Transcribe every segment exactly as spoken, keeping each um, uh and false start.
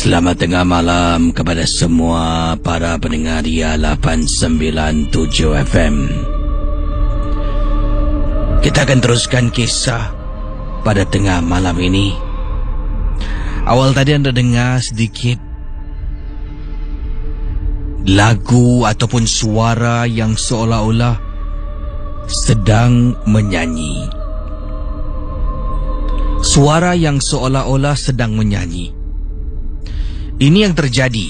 Selamat tengah malam kepada semua para pendengar Ria lapan sembilan tujuh F M. Kita akan teruskan kisah pada tengah malam ini. Awal tadi anda dengar sedikit lagu ataupun suara yang seolah-olah sedang menyanyi. Suara yang seolah-olah sedang menyanyi. Ini yang terjadi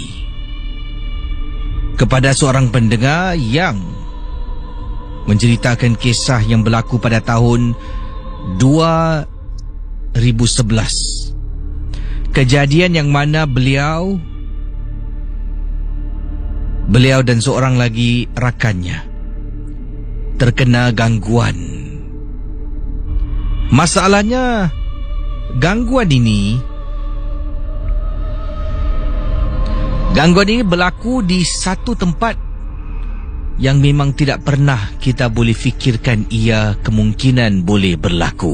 kepada seorang pendengar yang menceritakan kisah yang berlaku pada tahun dua ribu sebelas. Kejadian yang mana beliau Beliau dan seorang lagi rakannya terkena gangguan. Masalahnya, gangguan ini Gangguan ini berlaku di satu tempat yang memang tidak pernah kita boleh fikirkan ia kemungkinan boleh berlaku.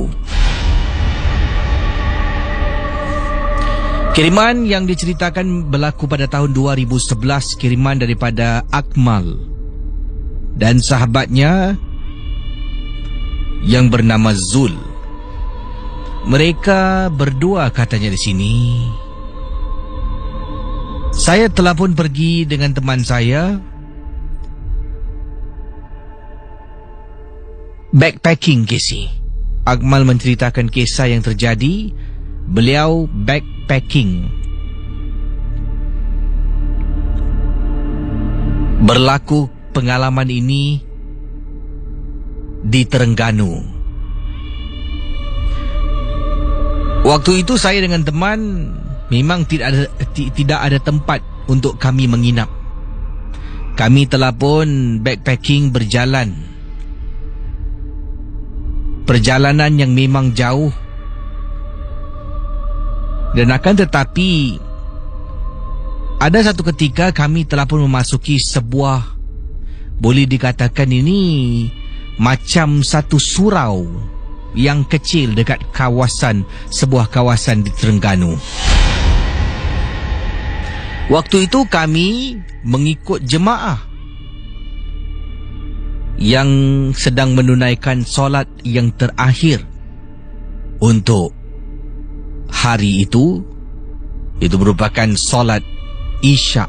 Kiriman yang diceritakan berlaku pada tahun dua ribu sebelas, kiriman daripada Akmal dan sahabatnya yang bernama Zul. Mereka berdua katanya di sini. Saya telah pun pergi dengan teman saya backpacking, Casey. Akmal menceritakan kisah yang terjadi. Beliau backpacking. Berlaku pengalaman ini di Terengganu. Waktu itu saya dengan teman memang tidak ada tidak ada tempat untuk kami menginap. Kami telah pun backpacking berjalan. Perjalanan yang memang jauh. Dan akan tetapi ada satu ketika kami telah pun memasuki sebuah, boleh dikatakan ini macam satu surau yang kecil dekat kawasan, sebuah kawasan di Terengganu. Waktu itu kami mengikut jemaah yang sedang menunaikan solat yang terakhir untuk hari itu. Itu merupakan solat Isyak.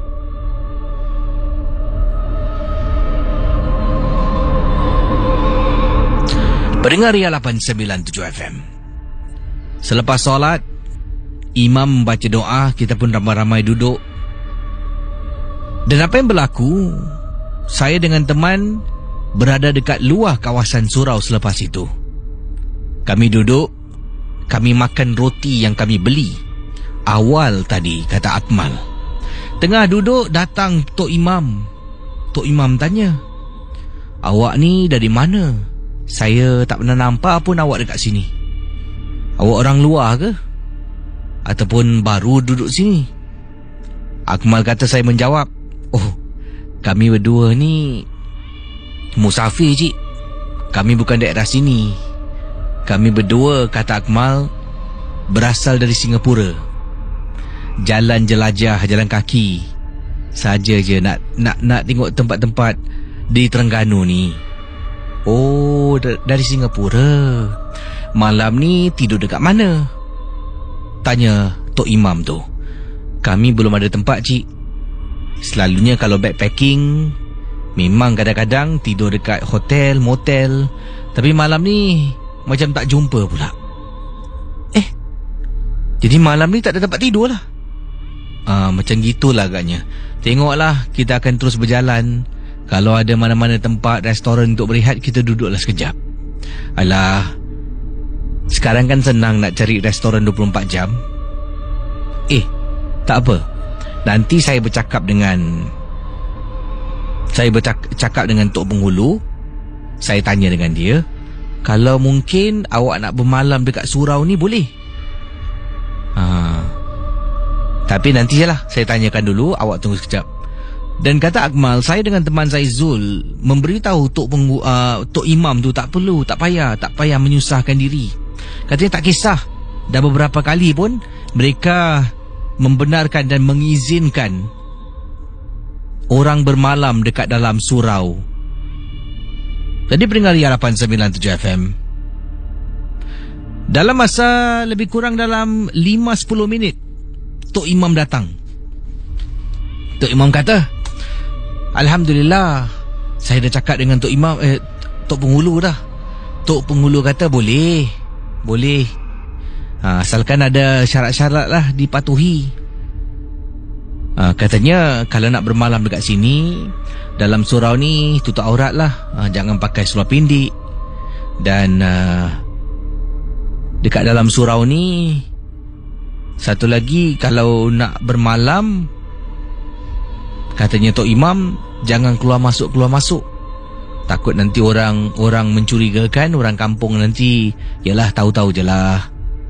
Pendengar Ria lapan sembilan tujuh F M. Selepas solat, imam membaca doa, kita pun ramai-ramai duduk. Dan apa yang berlaku, saya dengan teman berada dekat luar kawasan surau selepas itu. Kami duduk, kami makan roti yang kami beli awal tadi, kata Akmal. Tengah duduk, datang Tok Imam. Tok Imam tanya, "Awak ni dari mana? Saya tak pernah nampak pun awak dekat sini. Awak orang luar ke? Ataupun baru duduk sini?" Akmal kata. Saya menjawab, "Oh, kami berdua ni musafir, cik. Kami bukan daerah sini. Kami berdua," kata Akmal, "berasal dari Singapura. Jalan jelajah, jalan kaki saja je nak nak nak tengok tempat-tempat di Terengganu ni." "Oh, dari Singapura. Malam ni tidur dekat mana?" tanya Tok Imam tu. "Kami belum ada tempat, cik. Selalunya kalau backpacking memang kadang-kadang tidur dekat hotel, motel. Tapi malam ni macam tak jumpa pula." "Eh, jadi malam ni tak ada tempat tidur lah?" Ah, macam gitulah agaknya. Tengoklah, kita akan terus berjalan. Kalau ada mana-mana tempat restoran untuk berehat, kita duduklah sekejap." "Alah, sekarang kan senang nak cari restoran dua puluh empat jam. Eh, tak apa. Nanti saya bercakap dengan Saya bercakap dengan Tok Penghulu. Saya tanya dengan dia, kalau mungkin awak nak bermalam dekat surau ni boleh. Ha, tapi nanti je lah, saya tanyakan dulu. Awak tunggu sekejap." Dan kata Akmal, saya dengan teman saya Zul memberitahu Tok, Penghu, uh, Tok Imam tu tak perlu, tak payah, tak payah menyusahkan diri. Katanya tak kisah. Dah beberapa kali pun mereka membenarkan dan mengizinkan orang bermalam dekat dalam surau. Jadi pendengar Ria lapan sembilan tujuh F M, dalam masa lebih kurang dalam lima sampai sepuluh minit, Tok Imam datang. Tok Imam kata, Alhamdulillah, saya dah cakap dengan Tok Imam, eh, Tok Penghulu dah. Tok Penghulu kata boleh, boleh, ha, asalkan ada syarat-syarat lah dipatuhi. ha, Katanya kalau nak bermalam dekat sini, dalam surau ni tutup aurat lah, ha, jangan pakai seluar pendek. Dan uh, dekat dalam surau ni, satu lagi, kalau nak bermalam, katanya Tok Imam, jangan keluar masuk keluar masuk. Takut nanti orang orang mencurigakan, orang kampung nanti, yalah, tahu-tahu je lah.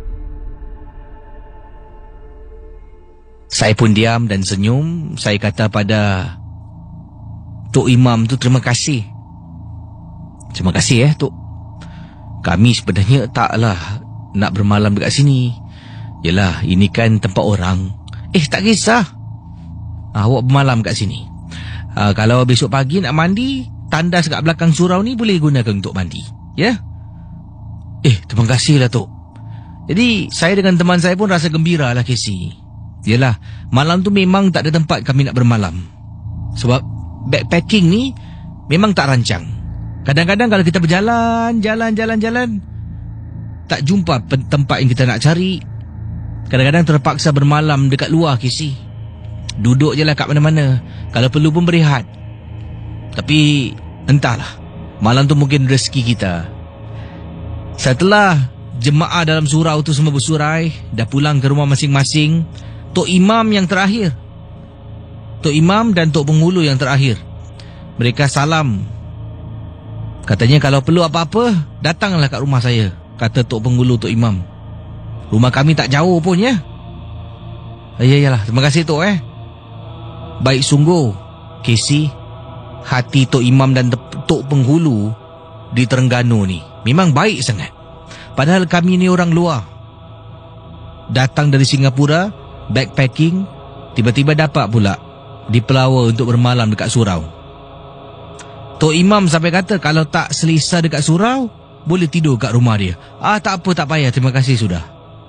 Saya pun diam dan senyum. Saya kata pada Tok Imam tu, terima kasih. Terima kasih eh Tok. Kami sebenarnya taklah nak bermalam dekat sini. Yalah, ini kan tempat orang. Eh, tak kisah, ah, awak bermalam kat sini. ah, Kalau besok pagi nak mandi, tandas kat belakang surau ni boleh gunakan untuk mandi. Ya? Eh, terima kasih lah Tok. Jadi saya dengan teman saya pun rasa gembira lah, Casey. Yalah, malam tu memang tak ada tempat kami nak bermalam. Sebab backpacking ni memang tak rancang. Kadang-kadang kalau kita berjalan, jalan, jalan, jalan, tak jumpa tempat yang kita nak cari. Kadang-kadang terpaksa bermalam dekat luar, Casey. Duduk je lah kat mana-mana. Kalau perlu pun berehat. Tapi entahlah, malam tu mungkin rezeki kita. Setelah jemaah dalam surau tu semua bersurai, dah pulang ke rumah masing-masing, Tok Imam yang terakhir, Tok Imam dan Tok Penghulu yang terakhir, mereka salam. Katanya kalau perlu apa-apa, datanglah kat rumah saya, kata Tok Penghulu Tok Imam. Rumah kami tak jauh pun ya. Ya, yalah, terima kasih Tok eh. Baik sungguh, Casey, hati Tok Imam dan Tok Penghulu di Terengganu ni memang baik sangat. Padahal kami ni orang luar, datang dari Singapura, backpacking, tiba-tiba dapat pula di Pelawa untuk bermalam dekat surau. Tok Imam sampai kata kalau tak selesa dekat surau, boleh tidur kat rumah dia. Ah, tak apa, tak payah, terima kasih sudah.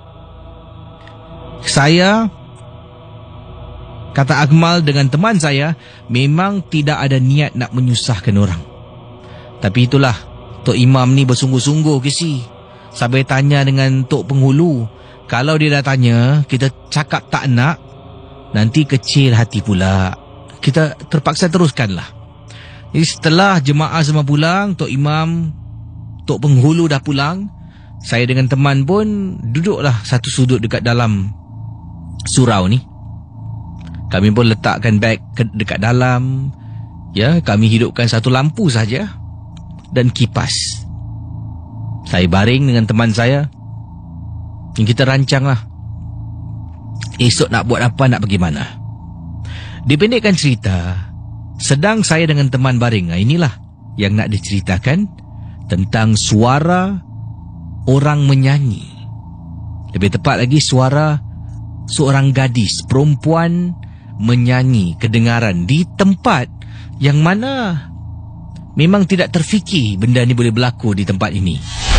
Saya, kata Akmal dengan teman saya, memang tidak ada niat nak menyusahkan orang. Tapi itulah, Tok Imam ni bersungguh-sungguh, Kisi. Sampai tanya dengan Tok Penghulu, kalau dia dah tanya, kita cakap tak nak, nanti kecil hati pula. Kita terpaksa teruskanlah. Jadi setelah jemaah semua pulang, Tok Imam, Tok Penghulu dah pulang, saya dengan teman pun duduklah satu sudut dekat dalam surau ni. Kami pun letakkan beg dekat dalam. Ya, kami hidupkan satu lampu saja dan kipas. Saya baring dengan teman saya. Yang kita rancanglah esok nak buat apa, nak pergi mana. Dipendekkan cerita, sedang saya dengan teman baring, inilah yang nak diceritakan tentang suara orang menyanyi. Lebih tepat lagi, suara seorang gadis perempuan menyanyi kedengaran di tempat yang mana memang tidak terfikir benda ni boleh berlaku di tempat ini.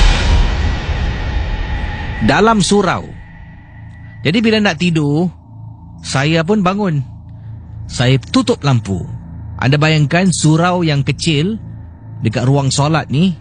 Dalam surau. Jadi bila nak tidur, saya pun bangun. Saya tutup lampu. Anda bayangkan surau yang kecil dekat ruang solat ni,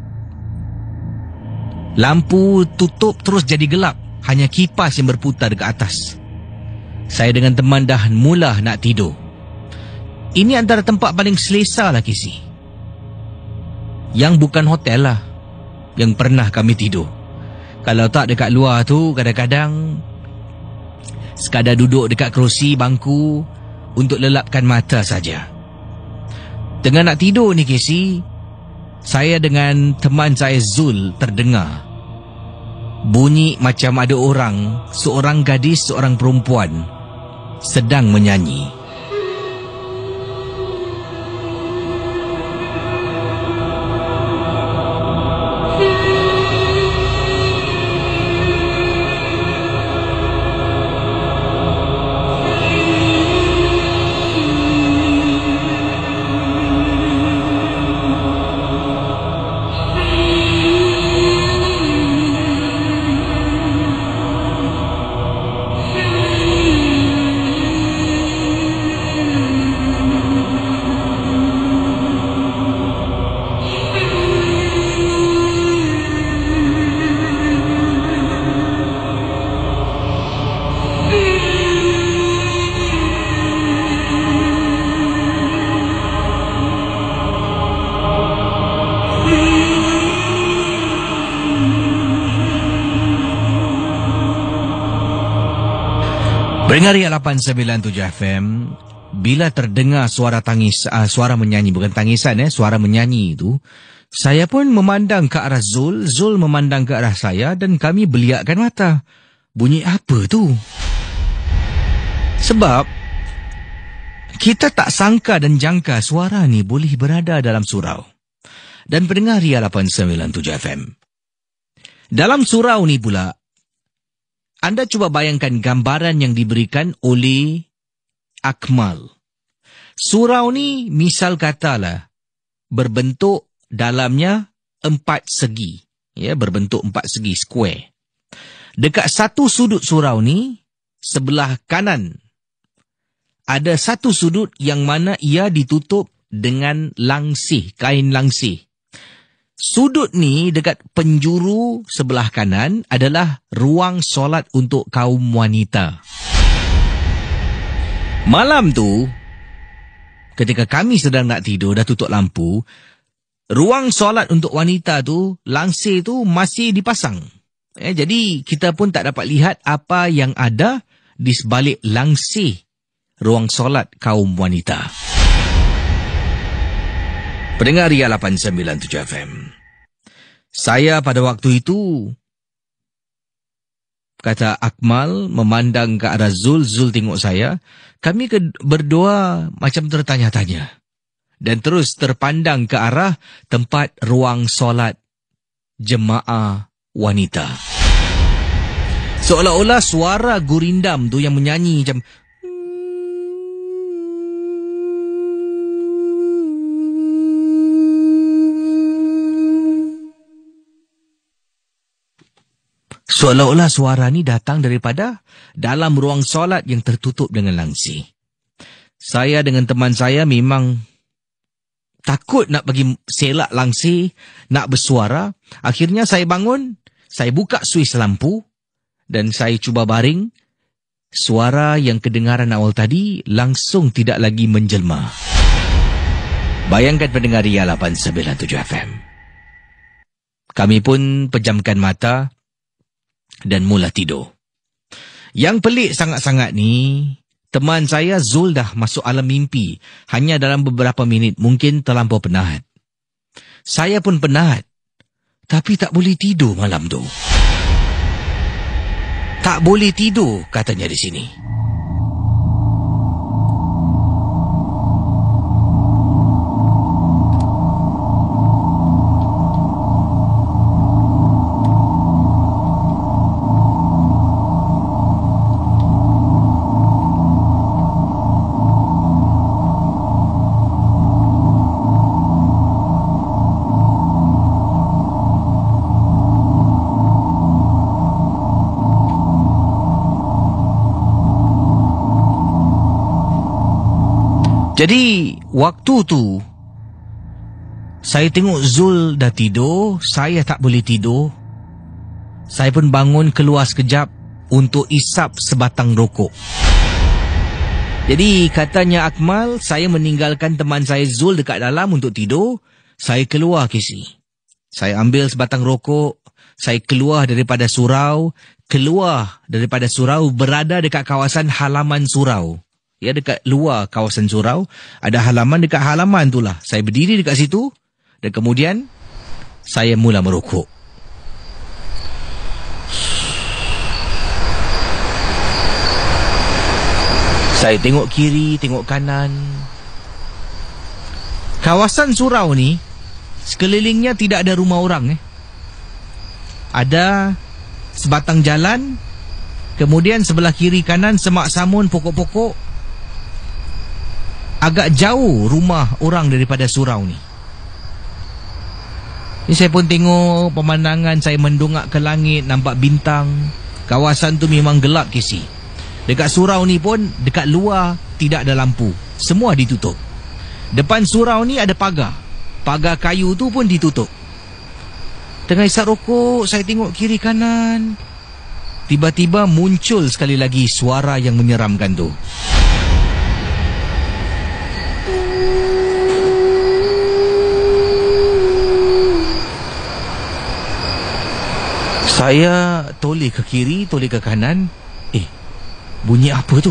lampu tutup terus jadi gelap. Hanya kipas yang berputar dekat atas. Saya dengan teman dah mula nak tidur. Ini antara tempat paling selesa lah, Kisi. Yang bukan hotel lah, yang pernah kami tidur. Kalau tak dekat luar tu, kadang-kadang sekadar duduk dekat kerusi bangku untuk lelapkan mata saja. Tengah nak tidur ni, Kisi, saya dengan teman saya Zul terdengar bunyi macam ada orang, seorang gadis, seorang perempuan sedang menyanyi. Pendengar Ria lapan sembilan tujuh F M, bila terdengar suara tangis, uh, suara menyanyi, bukan tangisan, eh, suara menyanyi itu, saya pun memandang ke arah Zul, Zul memandang ke arah saya, dan kami beliakkan mata. Bunyi apa tu? Sebab, kita tak sangka dan jangka suara ni boleh berada dalam surau. Dan pendengar Ria lapan sembilan tujuh F M. Dalam surau ni pula, anda cuba bayangkan gambaran yang diberikan oleh Akmal. Surau ni misal katalah berbentuk dalamnya empat segi. Ya, berbentuk empat segi, square. Dekat satu sudut surau ni, sebelah kanan, ada satu sudut yang mana ia ditutup dengan langsih, kain langsih. Sudut ni dekat penjuru sebelah kanan adalah ruang solat untuk kaum wanita. Malam tu, ketika kami sedang nak tidur, dah tutup lampu, ruang solat untuk wanita tu, langsir tu masih dipasang. Eh, jadi kita pun tak dapat lihat apa yang ada di sebalik langsir ruang solat kaum wanita. Pendengar Ria lapan sembilan tujuh F M. Saya pada waktu itu, kata Akmal, memandang ke arah Zul, Zul tengok saya. Kami berdua macam tertanya-tanya. Dan terus terpandang ke arah tempat ruang solat jemaah wanita. Seolah-olah suara gurindam tu yang menyanyi macam... Seolah-olah suara ni datang daripada dalam ruang solat yang tertutup dengan langsir. Saya dengan teman saya memang takut nak pergi selak langsir, nak bersuara. Akhirnya saya bangun, saya buka suis lampu dan saya cuba baring. Suara yang kedengaran awal tadi langsung tidak lagi menjelma. Bayangkan pendengar Ria lapan sembilan tujuh F M. Kami pun pejamkan mata dan mula tidur. Yang pelik sangat-sangat ni, teman saya Zul dah masuk alam mimpi hanya dalam beberapa minit, mungkin terlampau penat. Saya pun penat, tapi tak boleh tidur malam tu. Tak boleh tidur, katanya di sini. Jadi, waktu tu, saya tengok Zul dah tidur, saya tak boleh tidur. Saya pun bangun keluar sekejap untuk isap sebatang rokok. Jadi, katanya Akmal, saya meninggalkan teman saya Zul dekat dalam untuk tidur. Saya keluar kisi. Saya ambil sebatang rokok, saya keluar daripada surau, keluar daripada surau, berada dekat kawasan halaman surau. Ya, dekat luar kawasan surau, ada halaman, dekat halaman tu lah. Saya berdiri dekat situ, dan kemudian, saya mula merokok. Saya tengok kiri, tengok kanan. Kawasan surau ni, sekelilingnya tidak ada rumah orang. Eh. Ada sebatang jalan, kemudian sebelah kiri kanan semak samun, pokok-pokok. Agak jauh rumah orang daripada surau ni. Ini saya pun tengok pemandangan, saya mendongak ke langit, nampak bintang. Kawasan tu memang gelap kisi. Dekat surau ni pun, dekat luar tidak ada lampu. Semua ditutup. Depan surau ni ada pagar. Pagar kayu tu pun ditutup. Tengah isap rokok, saya tengok kiri kanan. Tiba-tiba muncul sekali lagi suara yang menyeramkan tu. Saya toleh ke kiri, toleh ke kanan. Eh, Bunyi apa tu?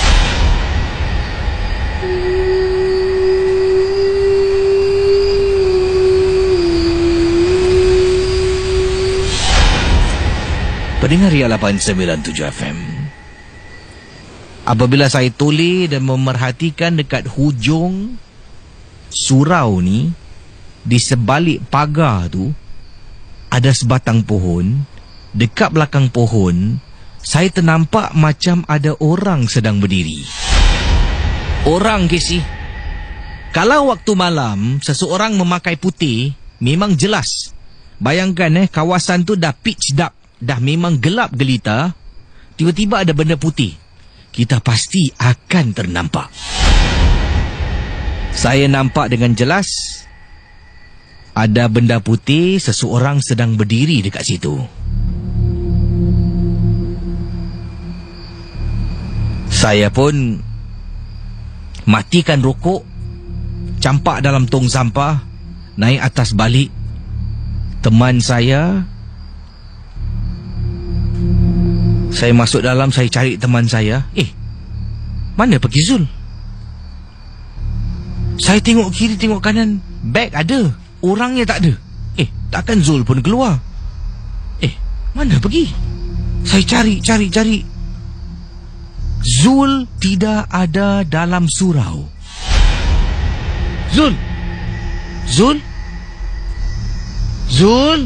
Pendengar Ria lapan sembilan tujuh F M. Apabila saya toleh dan memerhatikan dekat hujung surau ni, di sebalik pagar tu ada sebatang pohon. Dekat belakang pohon, saya ternampak macam ada orang sedang berdiri. Orang, Casey. Kalau waktu malam seseorang memakai putih, memang jelas. Bayangkan eh, kawasan tu dah pitch dark, dah memang gelap gelita. Tiba-tiba ada benda putih, kita pasti akan ternampak. Saya nampak dengan jelas ada benda putih, seseorang sedang berdiri dekat situ. Saya pun matikan rokok, campak dalam tong sampah, naik atas balik. Teman saya, saya masuk dalam, saya cari teman saya. Eh, mana pergi Zul? Saya tengok kiri, tengok kanan, beg ada, orangnya tak ada. Eh, takkan Zul pun keluar? Eh, mana pergi? Saya cari, cari, cari. Zul tidak ada dalam surau. Zul! Zul! Zul!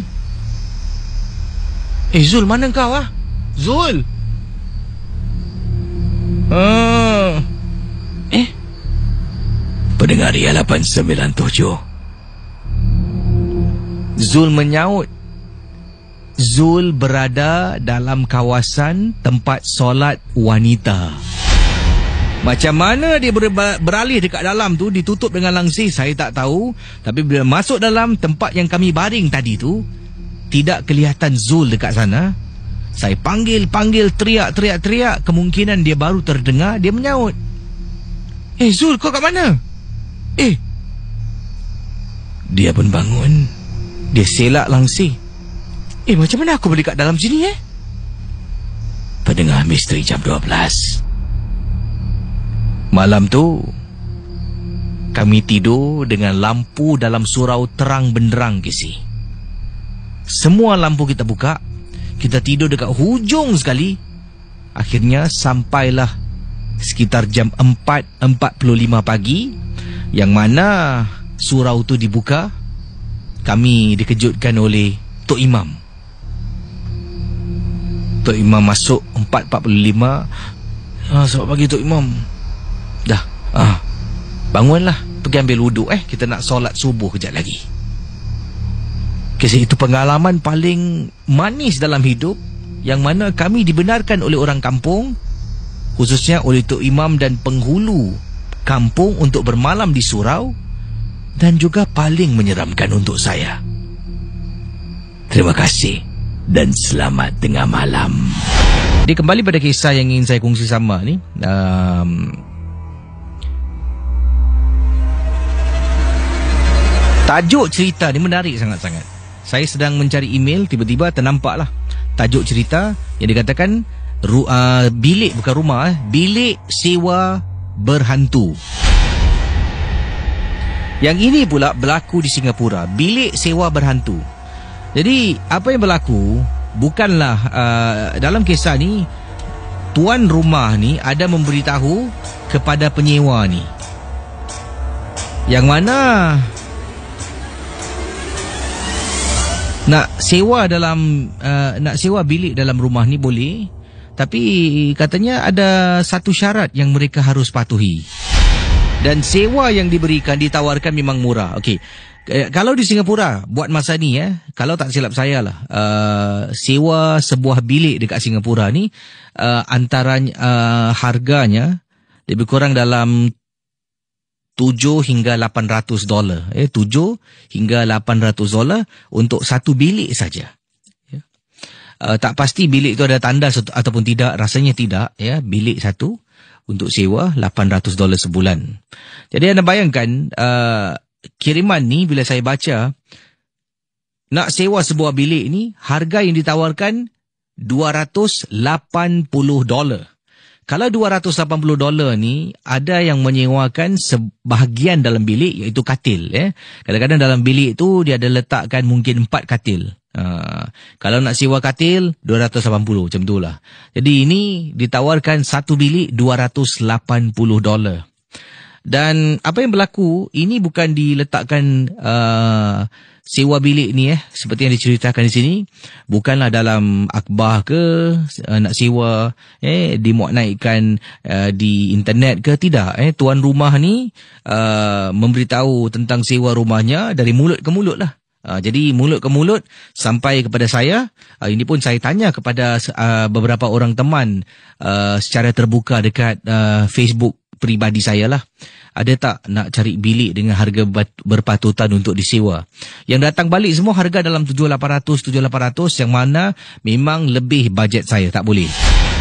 Eh, Zul, mana kau ah? Zul! Ah. Eh? Pendengar Ria lapan sembilan tujuh. Zul menyaut. Zul berada dalam kawasan tempat solat wanita. Macam mana dia ber- beralih dekat dalam tu, ditutup dengan langsir, saya tak tahu. Tapi bila masuk dalam tempat yang kami baring tadi tu, tidak kelihatan Zul dekat sana. Saya panggil, panggil, teriak, teriak, teriak. Kemungkinan dia baru terdengar, dia menyaut. Eh, Zul, kau kat mana? Eh. Dia pun bangun. Dia selak langsir. Eh, macam mana aku boleh kat dalam sini eh? Pendengar Misteri Jam dua belas. Malam tu kami tidur dengan lampu dalam surau terang benderang, Kisi. Semua lampu kita buka. Kita tidur dekat hujung sekali. Akhirnya sampailah sekitar jam empat empat puluh lima pagi, yang mana surau tu dibuka. Kami dikejutkan oleh Tok Imam. Tok Imam masuk empat empat puluh lima. Ah, selamat pagi Tok Imam. Dah, ah, bangunlah, pergi ambil wuduk eh, kita nak solat subuh kejap lagi. Kisah itu pengalaman paling manis dalam hidup, yang mana kami dibenarkan oleh orang kampung, khususnya oleh Tok Imam dan penghulu kampung, untuk bermalam di surau. Dan juga paling menyeramkan untuk saya. Terima kasih dan selamat tengah malam. Jadi kembali pada kisah yang ingin saya kongsi sama ni. um, Tajuk cerita ni menarik sangat-sangat. Saya sedang mencari email, tiba-tiba ternampaklah tajuk cerita yang dikatakan ru, uh, bilik, bukan rumah eh, bilik sewa berhantu. Yang ini pula berlaku di Singapura, bilik sewa berhantu. Jadi apa yang berlaku bukanlah uh, dalam kisah ni, tuan rumah ni ada memberitahu kepada penyewa ni, yang mana nak sewa dalam uh, nak sewa bilik dalam rumah ni boleh, tapi katanya ada satu syarat yang mereka harus patuhi. Dan sewa yang diberikan, ditawarkan memang murah. Okey, kalau di Singapura buat masa ni eh, kalau tak silap saya lah, uh, sewa sebuah bilik dekat Singapura ni uh, antara uh, harganya lebih kurang dalam tujuh hingga lapan ratus dolar. Eh, tujuh hingga lapan ratus dolar untuk satu bilik saja. Ya. Uh, tak pasti bilik itu ada tandas ataupun tidak, rasanya tidak. Ya, bilik satu untuk sewa lapan ratus dolar sebulan. Jadi anda bayangkan uh, kiriman ni, bila saya baca, nak sewa sebuah bilik ni, harga yang ditawarkan dua ratus lapan puluh dolar. kalau dua ratus lapan puluh dolar ni, ada yang menyewakan sebahagian dalam bilik, iaitu katil. Eh. Kadang-kadang dalam bilik tu, dia ada letakkan mungkin empat katil. Uh, kalau nak sewa katil, dua ratus lapan puluh, macam tu lah. Jadi ini ditawarkan satu bilik dua ratus lapan puluh dolar. Dan apa yang berlaku, ini bukan diletakkan uh, sewa bilik ni eh seperti yang diceritakan di sini, bukanlah dalam akhbar ke uh, nak sewa eh dimuat naikkan uh, di internet ke, tidak. Eh tuan rumah ni uh, memberitahu tentang sewa rumahnya dari mulut ke mulut lah. Uh, jadi mulut ke mulut sampai kepada saya. Uh, ini pun saya tanya kepada uh, beberapa orang teman uh, secara terbuka dekat uh, Facebook peribadi saya lah. Ada tak nak cari bilik dengan harga berpatutan untuk disewa? Yang datang balik semua harga dalam tujuh ribu lapan ratus, tujuh ribu lapan ratus, yang mana memang lebih bajet saya. Tak boleh,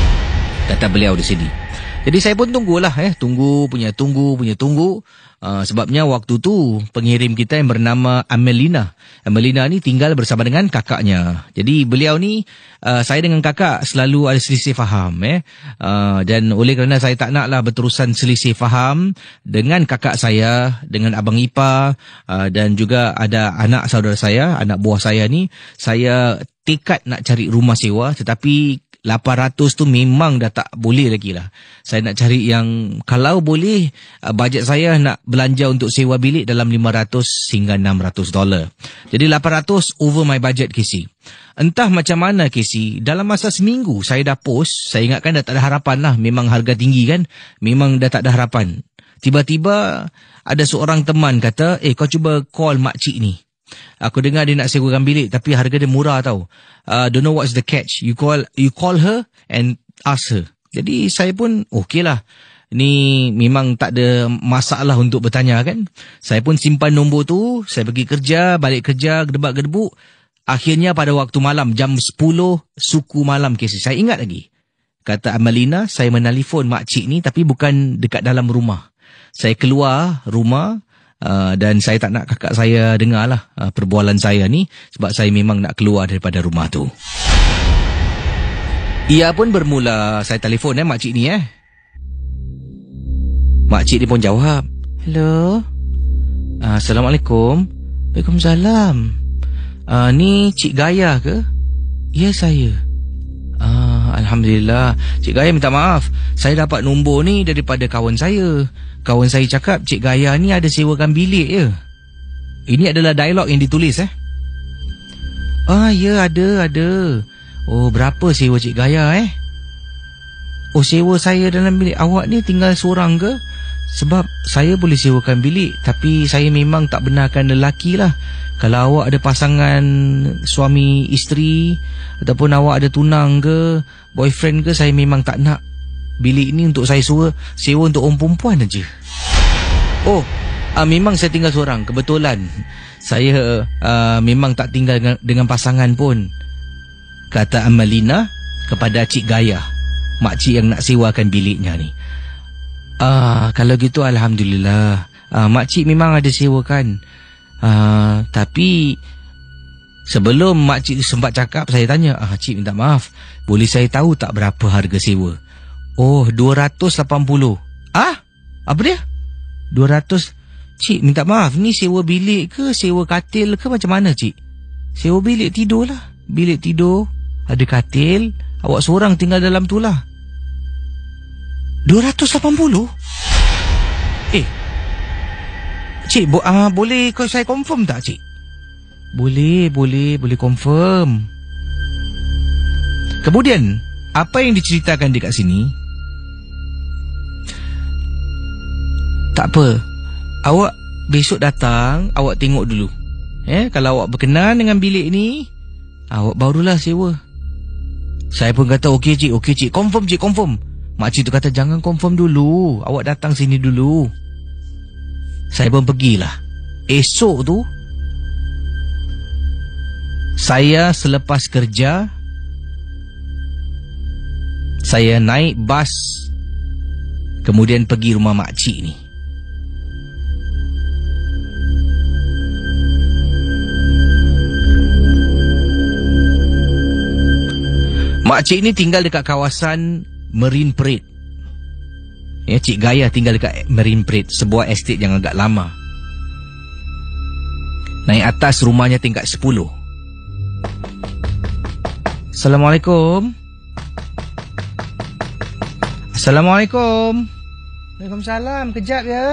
kata beliau di sini. Jadi saya pun tunggulah eh, tunggu punya tunggu punya tunggu. Uh, sebabnya waktu tu pengirim kita yang bernama Amelina. Amelina ni tinggal bersama dengan kakaknya. Jadi beliau ni, uh, saya dengan kakak selalu ada selisih faham. Eh. Uh, dan oleh kerana saya tak naklah berterusan selisih faham dengan kakak saya, dengan abang ipar, uh, dan juga ada anak saudara saya, anak buah saya ni, saya tekad nak cari rumah sewa, tetapi lapan ratus tu memang dah tak boleh lagi lah. Saya nak cari yang, kalau boleh, uh, bajet saya nak belanja untuk sewa bilik dalam lima ratus hingga enam ratus dolar. Jadi lapan ratus over my budget, Casey. Entah macam mana, Casey, dalam masa seminggu saya dah post, saya ingatkan dah tak ada harapan lah. Memang harga tinggi kan, memang dah tak ada harapan. Tiba-tiba ada seorang teman kata, eh kau cuba call makcik ni. Aku dengar dia nak sewakan bilik, tapi harga dia murah tau. Uh, don't know what's the catch. You call you call her and ask her. Jadi saya pun okey lah. Ni memang tak ada masalah untuk bertanya kan. Saya pun simpan nombor tu. Saya pergi kerja, balik kerja, gedebak-gedebuk. Akhirnya pada waktu malam, jam sepuluh suku malam, Casey. Saya ingat lagi. Kata Amelina, saya menelefon makcik ni, tapi bukan dekat dalam rumah. Saya keluar rumah. Uh, dan saya tak nak kakak saya dengar lah uh, perbualan saya ni, sebab saya memang nak keluar daripada rumah tu. Ia pun bermula, saya telefon eh makcik ni eh. Makcik ni pun jawab, hello, uh, Assalamualaikum. Waalaikumsalam. uh, Ni Cik Gaya ke? Ya, saya. uh, Alhamdulillah. Cik Gaya minta maaf, saya dapat nombor ni daripada kawan saya. Kawan saya cakap Cik Gaya ni ada sewakan bilik je. Ini adalah dialog yang ditulis eh. Ah ya, ada, ada. Oh, berapa sewa Cik Gaya eh? Oh, sewa saya dalam bilik. Awak ni tinggal seorang ke? Sebab saya boleh sewakan bilik, tapi saya memang tak benarkan lelaki lah. Kalau awak ada pasangan suami isteri, ataupun awak ada tunang ke, boyfriend ke, saya memang tak nak. Bilik ni untuk saya sewa, sewa untuk orang perempuan aja. Oh, uh, memang saya tinggal seorang. Kebetulan saya uh, memang tak tinggal dengan, dengan pasangan pun, kata Amelina kepada Cik Gaya, makcik yang nak sewakan biliknya ni. Ah, uh, kalau gitu Alhamdulillah. Uh, makcik memang ada sewakan. Uh, tapi sebelum makcik sempat cakap, saya tanya, ah, cik minta maaf, boleh saya tahu tak berapa harga sewa? Oh, dua ratus lapan puluh. Ah? Apa dia? dua ratus. Cik, minta maaf. Ni sewa bilik ke? Sewa katil ke? Macam mana, cik? Sewa bilik tidur lah. Bilik tidur. Ada katil. Awak seorang tinggal dalam tu lah. dua ratus lapan puluh? Eh. Cik, bo- uh, boleh kau saya confirm tak, cik? Boleh, boleh. Boleh confirm. Kemudian, apa yang diceritakan dekat sini? Tak apa, awak besok datang, awak tengok dulu. Eh, kalau awak berkenan dengan bilik ni, awak barulah sewa. Saya pun kata, okey cik, okey cik, confirm cik, confirm. Makcik tu kata, jangan confirm dulu, awak datang sini dulu. Saya pun pergilah. Esok tu, saya selepas kerja, saya naik bas, kemudian pergi rumah makcik ni. Makcik ni tinggal dekat kawasan Marine Parade. Ya, Cik Gaya tinggal dekat Marine Parade, sebuah estate yang agak lama. Naik atas, rumahnya tingkat sepuluh. Assalamualaikum. Assalamualaikum. Waalaikumsalam. Kejap ya.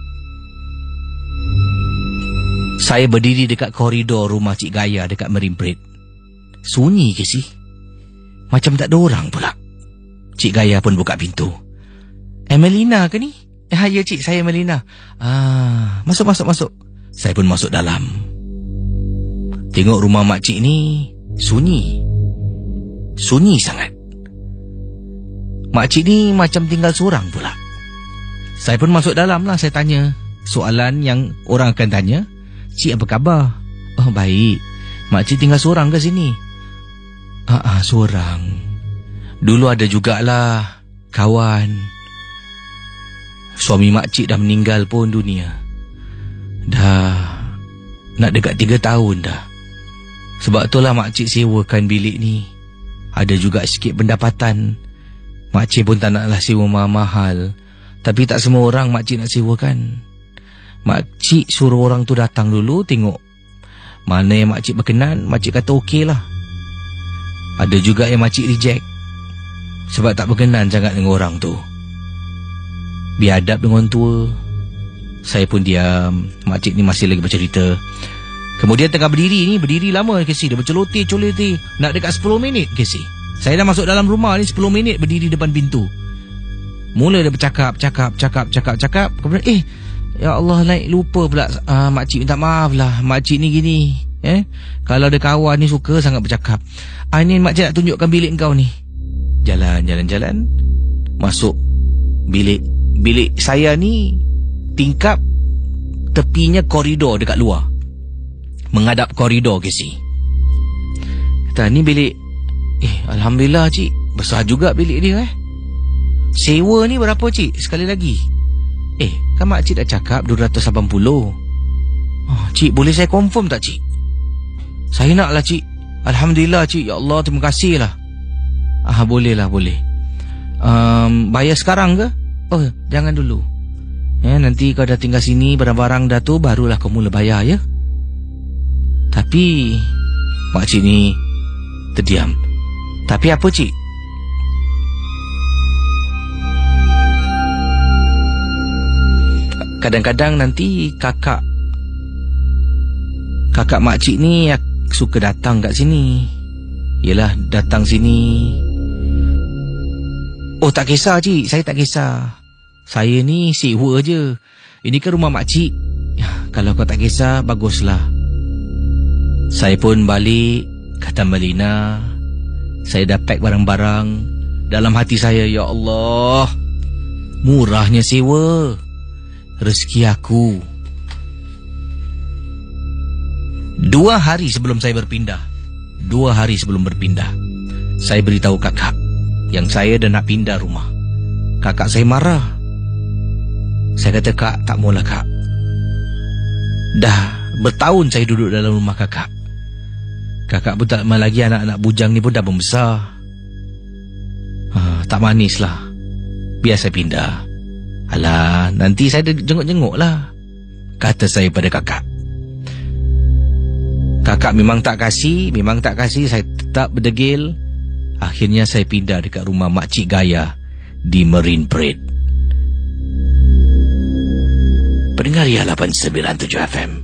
Saya berdiri dekat koridor rumah Cik Gaya dekat Marine Parade. Sunyi ke sih? Macam tak ada orang pula. Cik Gaya pun buka pintu. Eh, Melina ke ni? Eh, ya cik, saya Melina. Ah, masuk, masuk, masuk. Saya pun masuk dalam. Tengok rumah makcik ni sunyi. Sunyi sangat. Makcik ni macam tinggal seorang pula. Saya pun masuk dalam lah. Saya tanya soalan yang orang akan tanya. Cik, apa khabar? Oh, baik. Makcik tinggal seorang ke sini? Ah, ah, seorang. Dulu ada jugalah kawan. Suami makcik dah meninggal pun dunia. Dah nak dekat tiga tahun dah. Sebab itulah makcik sewakan bilik ni. Ada juga sikit pendapatan. Makcik pun tak naklah sewa mahal-mahal. Tapi tak semua orang makcik nak sewakan. Makcik suruh orang tu datang dulu, tengok mana yang makcik berkenan. Makcik kata okey lah. Ada juga yang makcik reject sebab tak berkenan sangat dengan orang tu. Biadab dengan tua. Saya pun diam. Makcik ni masih lagi bercerita. Kemudian tengah berdiri ni, berdiri lama ke si. Dia berceloteh-celoteh. Nak dekat sepuluh minit ke si. Saya dah masuk dalam rumah ni sepuluh minit berdiri depan pintu. Mula dia bercakap, cakap, cakap, cakap, cakap. Kemudian eh, ya Allah, naik lupa pula. uh, Makcik minta maaf lah. Makcik ni gini, eh, kalau ada kawan ni suka sangat bercakap. Ah, ni makcik nak tunjukkan bilik kau ni. Jalan, jalan, jalan. Masuk bilik. Bilik saya ni tingkap tepinya koridor dekat luar. Menghadap koridor ke si. Kata ni bilik. Eh, Alhamdulillah cik, besar juga bilik dia eh. Sewa ni berapa cik? Sekali lagi. Eh, kan makcik dah cakap dua ratus lapan puluh. Oh, cik, boleh saya confirm tak cik? Saya nak lah cik. Alhamdulillah cik. Ya Allah, terima kasih lah. Ah, boleh lah, boleh. um, Bayar sekarang ke? Oh, jangan dulu. Ya, nanti kau dah tinggal sini, barang-barang dah tu, barulah kau mula bayar ya. Tapi makcik ni terdiam. Tapi apa cik? Kadang-kadang nanti kakak Kakak makcik ni suka datang kat sini. Yelah, datang sini. Oh, tak kisah cik, saya tak kisah. Saya ni sewa je. Ini kan rumah makcik. Kalau kau tak kisah, baguslah. Saya pun balik. Kata Melina, saya dah pack barang-barang. Dalam hati saya, ya Allah, murahnya sewa. Rezeki aku. Dua hari sebelum saya berpindah Dua hari sebelum berpindah saya beritahu kakak yang saya dah nak pindah rumah. Kakak saya marah. Saya kata, kak, tak maulah kak. Dah bertahun saya duduk dalam rumah kakak. Kakak pun tak lama lagi anak-anak bujang ni pun dah membesar. ha, Tak manis lah. Biar saya pindah. Alah, nanti saya jenguk-jenguk lah, kata saya pada kakak. Kakak memang tak kasih, memang tak kasih. Saya tetap berdegil. Akhirnya saya pindah dekat rumah Makcik Gaya di Marine Parade. Pendengar Ria lapan sembilan tujuh F M.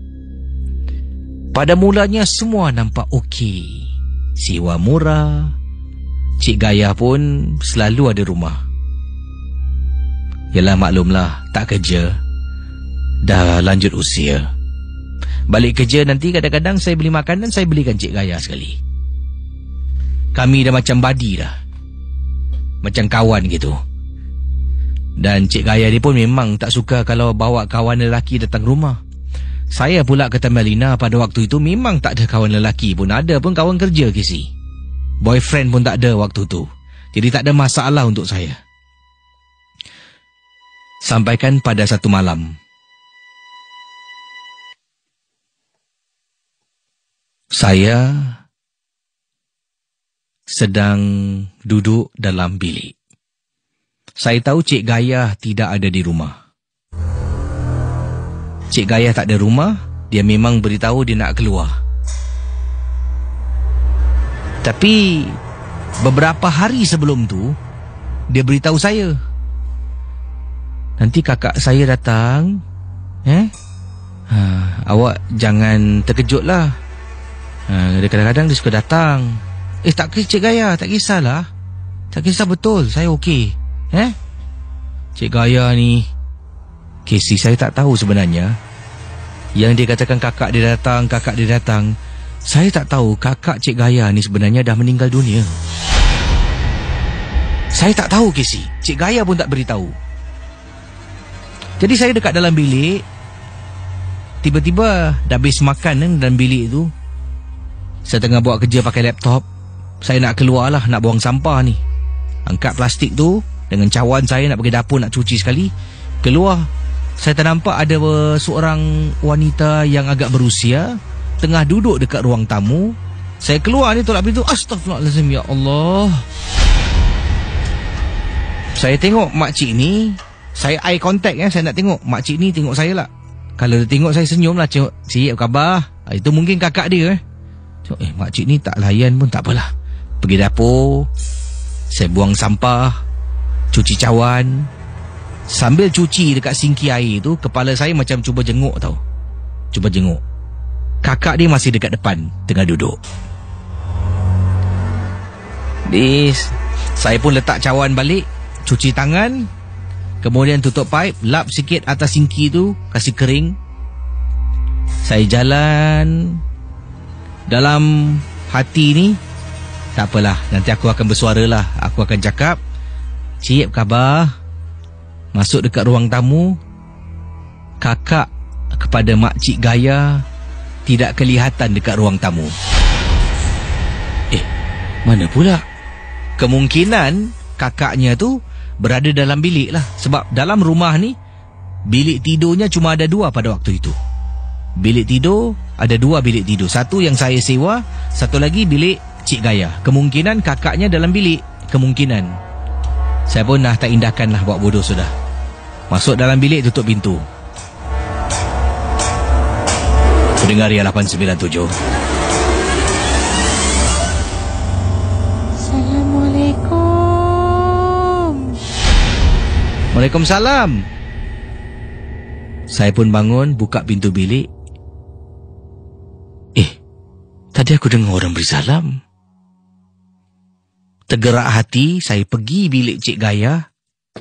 Pada mulanya semua nampak okey. Sewa murah. Cik Gaya pun selalu ada rumah. Yalah, maklumlah, tak kerja. Dah lanjut usia. Balik kerja nanti kadang-kadang saya beli makanan, saya belikan Cik Gaya sekali. Kami dah macam buddy dah. Macam kawan gitu. Dan Cik Gaya ni pun memang tak suka kalau bawa kawan lelaki datang rumah. Saya pula kata Melina, pada waktu itu memang tak ada kawan lelaki pun. Ada pun kawan kerja ke si. Boyfriend pun tak ada waktu tu. Jadi tak ada masalah untuk saya. Sampaikan pada satu malam, saya sedang duduk dalam bilik. Saya tahu Cik Gayah tidak ada di rumah. Cik Gayah tak ada rumah, dia memang beritahu dia nak keluar. Tapi beberapa hari sebelum tu, dia beritahu saya, nanti kakak saya datang, eh? Ha, awak jangan terkejut lah. Ha, dia kadang-kadang dia suka datang. Eh tak kisah Cik Gayah, tak kisahlah. Tak kisah betul, saya okey. Eh? Cik Gayah ni, Casey, saya tak tahu sebenarnya. Yang dia katakan kakak dia datang, kakak dia datang, saya tak tahu kakak Cik Gayah ni sebenarnya dah meninggal dunia. Saya tak tahu, Casey. Cik Gayah pun tak beritahu. Jadi saya dekat dalam bilik. Tiba-tiba dah habis makan kan dalam bilik tu. Saya tengah buat kerja pakai laptop. Saya nak keluar lah, nak buang sampah ni. Angkat plastik tu dengan cawan saya nak pergi dapur nak cuci sekali. Keluar, saya ternampak ada seorang wanita yang agak berusia tengah duduk dekat ruang tamu. Saya keluar ni tolak pintu. Astaghfirullahalazim, ya Allah. Saya tengok makcik ni, saya eye contact ya, saya nak tengok makcik ni tengok saya lah. Kalau dia tengok saya senyum lah, cik, cik apa khabar? Itu mungkin kakak dia eh. Eh makcik ni tak layan pun tak apalah. Pergi dapur, saya buang sampah, cuci cawan. Sambil cuci dekat sinki air tu, kepala saya macam cuba jenguk tau. Cuba jenguk. Kakak dia masih dekat depan, tengah duduk. Bis, saya pun letak cawan balik, cuci tangan, kemudian tutup pipe, lap sikit atas sinki tu, kasih kering. Saya jalan. Dalam hati ni, tak apalah, nanti aku akan bersuara lah. Aku akan cakap, cik khabar? Masuk dekat ruang tamu, kakak kepada makcik Gayah tidak kelihatan dekat ruang tamu. Eh, mana pula? Kemungkinan kakaknya tu berada dalam bilik lah. Sebab dalam rumah ni, bilik tidurnya cuma ada dua pada waktu itu. Bilik tidur, ada dua bilik tidur. Satu yang saya sewa, satu lagi bilik Cik Gayah. Kemungkinan kakaknya dalam bilik. Kemungkinan. Saya pun dah tak indahkan lah, buat bodoh sudah. Masuk dalam bilik, tutup pintu. Pendengar Ria lapan sembilan tujuh. Assalamualaikum. Waalaikumsalam. Saya pun bangun, buka pintu bilik. Eh, tadi aku dengar orang bersalam. Tergerak hati, saya pergi bilik Cik Gayah.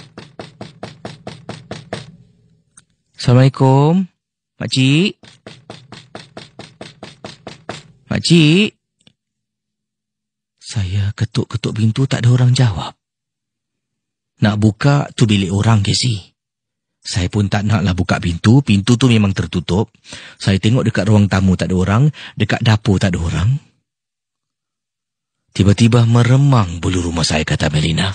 Assalamualaikum, Makcik. Makcik. Saya ketuk-ketuk pintu, tak ada orang jawab. Nak buka, tu bilik orang, Casey. Saya pun tak naklah buka pintu. Pintu tu memang tertutup. Saya tengok dekat ruang tamu tak ada orang. Dekat dapur tak ada orang. Tiba-tiba meremang bulu rumah saya, kata Melina.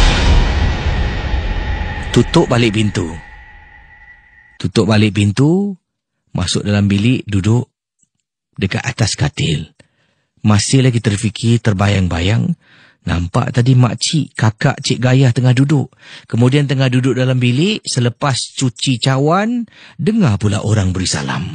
Tutup balik pintu. Tutup balik pintu. Masuk dalam bilik, duduk dekat atas katil. Masih lagi terfikir, terbayang-bayang. Nampak tadi makcik, kakak Cik Gayah tengah duduk. Kemudian tengah duduk dalam bilik. Selepas cuci cawan, dengar pula orang beri salam.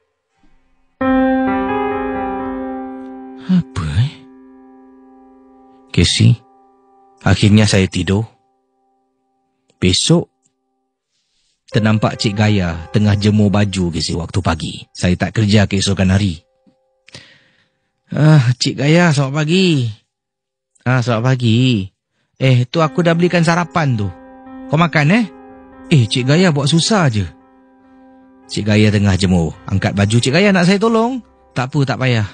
Apa eh? Casey, akhirnya saya tidur. Besok, ternampak Cik Gayah tengah jemur baju, Casey, waktu pagi. Saya tak kerja keesokan hari. Ah, Cik Gayah, selamat pagi. Ah, selamat pagi. Eh, tu aku dah belikan sarapan tu. Kau makan eh? Eh, Cik Gayah buat susah je. Cik Gayah tengah jemur. Angkat baju. Cik Gayah nak saya tolong? Tak apa, tak payah.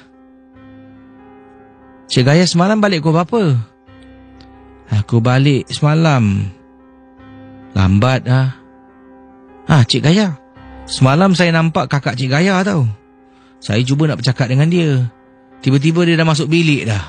Cik Gayah semalam balik kau berapa? Aku balik semalam. Lambat ah. Ah, Cik Gayah. Semalam saya nampak kakak Cik Gayah tau. Saya cuba nak bercakap dengan dia. Tiba-tiba dia dah masuk bilik dah.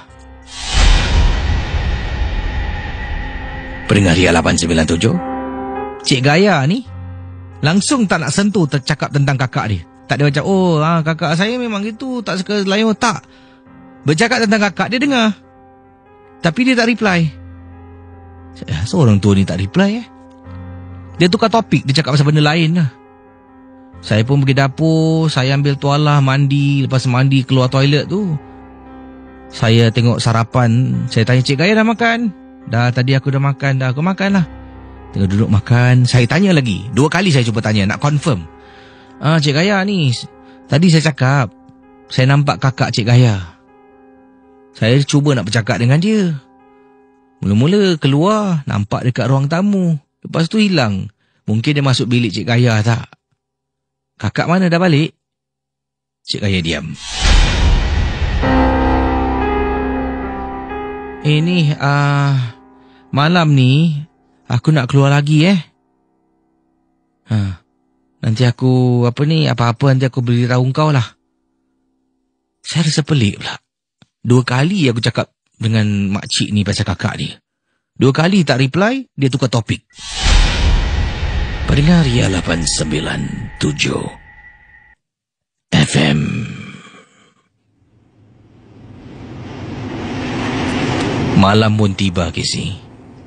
Pendengar Ria lapan sembilan tujuh. Cik Gayah ni langsung tak nak sentuh tercakap tentang kakak dia. Tak ada macam, oh ha, kakak saya memang gitu, tak suka layan. Tak. Bercakap tentang kakak dia dengar, tapi dia tak reply. So orang tua ni tak reply eh. Dia tukar topik, dia cakap pasal benda lain lah. Saya pun pergi dapur, saya ambil tualah, mandi. Lepas mandi keluar toilet tu, saya tengok sarapan. Saya tanya, Cik Gaya dah makan? Dah, tadi aku dah makan. Dah, aku makan lah. Tengok duduk makan. Saya tanya lagi, dua kali saya cuba tanya, nak confirm. Ah, Cik Gaya ni, tadi saya cakap, saya nampak kakak Cik Gaya. Saya cuba nak bercakap dengan dia. Mula-mula keluar, nampak dekat ruang tamu. Lepas tu hilang. Mungkin dia masuk bilik Cik Gaya tak? Kakak mana dah balik? Cik Gaya diam. Eh ni, uh, malam ni, aku nak keluar lagi eh. Ha, nanti aku, apa ni, apa-apa nanti aku beritahu kau lah. Saya rasa pelik pula. Dua kali aku cakap dengan makcik ni pasal kakak dia. Dua kali tak reply, dia tukar topik. Pendengar Ria lapan sembilan tujuh F M. Malam pun tiba, Casey.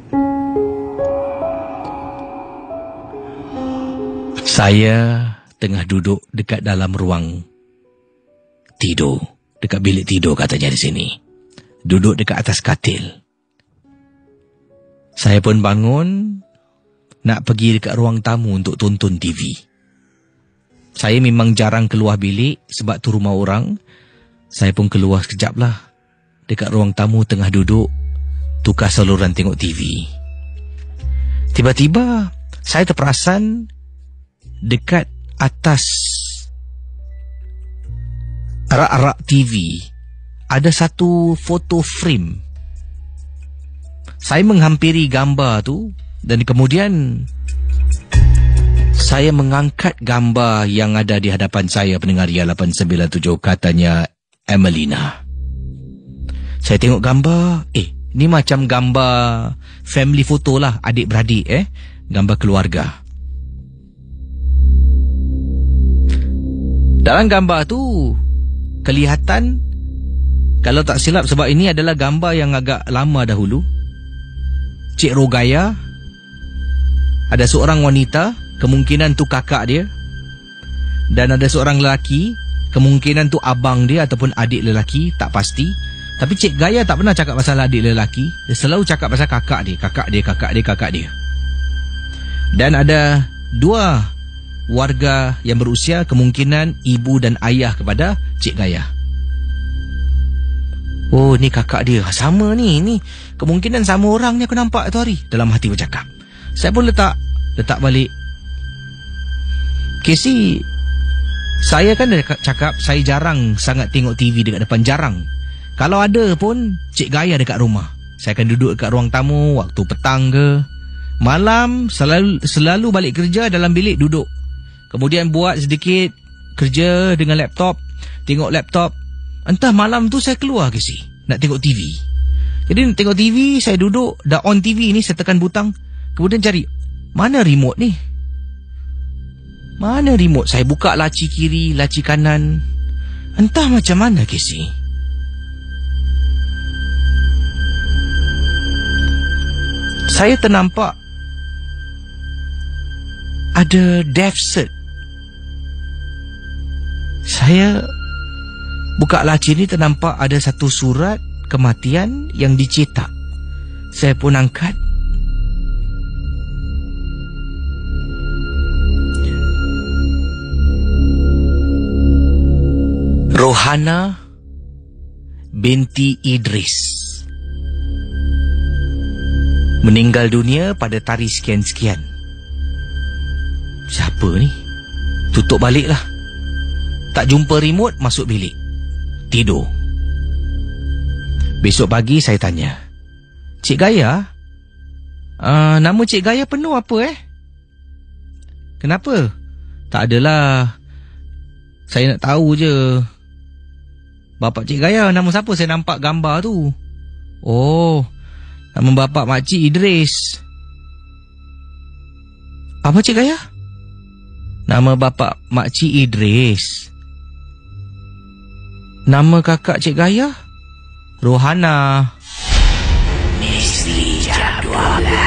Saya tengah duduk dekat dalam ruang tidur. Dekat bilik tidur katanya di sini. Duduk dekat atas katil. Saya pun bangun, nak pergi dekat ruang tamu untuk tonton T V. Saya memang jarang keluar bilik sebab tu rumah orang. Saya pun keluar sekejap lah. Dekat ruang tamu tengah duduk, tukar saluran tengok T V. Tiba-tiba, saya terperasan dekat atas rak-rak T V ada satu foto frame. Saya menghampiri gambar tu dan kemudian saya mengangkat gambar yang ada di hadapan saya, pendengar Ria lapan sembilan tujuh, katanya Emelina. Saya tengok gambar, eh, ni macam gambar family photo lah, adik-beradik eh, gambar keluarga. Dalam gambar tu kelihatan, kalau tak silap sebab ini adalah gambar yang agak lama dahulu, Cik Rogaya, ada seorang wanita, kemungkinan tu kakak dia, dan ada seorang lelaki, kemungkinan tu abang dia ataupun adik lelaki, tak pasti. Tapi Cik Gaya tak pernah cakap pasal adik lelaki, dia selalu cakap pasal kakak dia, kakak dia, kakak dia, kakak dia. Dan ada dua warga yang berusia, kemungkinan ibu dan ayah kepada Cik Gaya. Oh, ni kakak dia. Sama ni, ni. Kemungkinan sama orang ni aku nampak tu hari. Dalam hati bercakap. Saya pun letak, letak balik. Casey, saya kan dah cakap, saya jarang sangat tengok T V dekat depan, jarang. Kalau ada pun, Cik Gaya dekat rumah. Saya akan duduk dekat ruang tamu, waktu petang ke. Malam, selalu, selalu balik kerja dalam bilik duduk. Kemudian buat sedikit kerja dengan laptop, tengok laptop. Entah malam tu saya keluar ke si nak tengok T V. Jadi nak tengok T V, saya duduk, dah on T V ni, saya tekan butang. Kemudian cari, mana remote ni? Mana remote? Saya buka laci kiri, laci kanan. Entah macam mana ke si. Saya ternampak ada death cert. Saya buka laci ni, ternampak ada satu surat kematian yang dicetak. Saya pun angkat. Rohana binti Idris meninggal dunia pada tarikh sekian-sekian. Siapa ni? Tutup balik lah. Tak jumpa remote, masuk bilik, tidur. Besok pagi saya tanya, Cik Gaya, uh, nama Cik Gaya penuh apa eh? Kenapa? Tak adalah, saya nak tahu je. Bapak Cik Gaya, nama siapa? Saya nampak gambar tu. Oh, nama bapak makcik Idris. Apa Cik Gaya? Nama bapak makcik Idris. Nama kakak Cik Gaya? Rohana. Misteri Jam dua belas.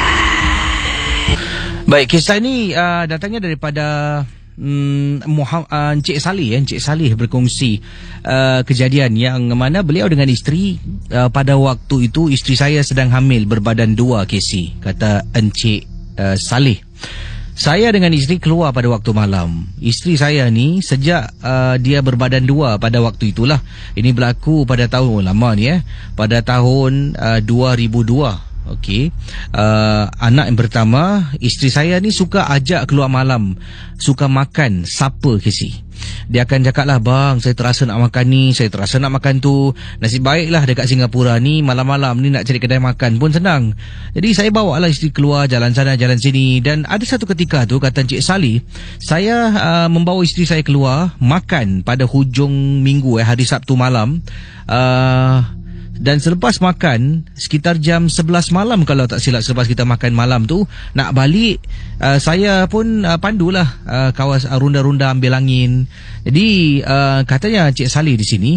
Baik, kisah ini uh, datangnya daripada um, Muhammad, uh, Encik Salih. Encik Salih berkongsi uh, kejadian yang mana beliau dengan isteri, uh, pada waktu itu isteri saya sedang hamil berbadan dua, Casey, kata Encik uh, Salih. Saya dengan isteri keluar pada waktu malam. Isteri saya ni sejak uh, dia berbadan dua pada waktu itulah. Ini berlaku pada tahun, oh, lama ni eh, pada tahun uh, dua ribu dua. Okey, uh, anak yang pertama, isteri saya ni suka ajak keluar malam, suka makan supper, Casey. Dia akan cakap lah, bang, saya terasa nak makan ni, saya terasa nak makan tu. Nasib baiklah dekat Singapura ni, malam-malam ni nak cari kedai makan pun senang. Jadi saya bawa lah isteri keluar, jalan sana, jalan sini. Dan ada satu ketika tu, kata Encik Salih, saya uh, membawa isteri saya keluar makan pada hujung minggu, eh, hari Sabtu malam. uh, Dan selepas makan, sekitar jam sebelas malam kalau tak silap, selepas kita makan malam tu, nak balik, uh, saya pun uh, pandulah uh, kawas uh, runda-runda ambil angin. Jadi uh, katanya Encik Salih di sini,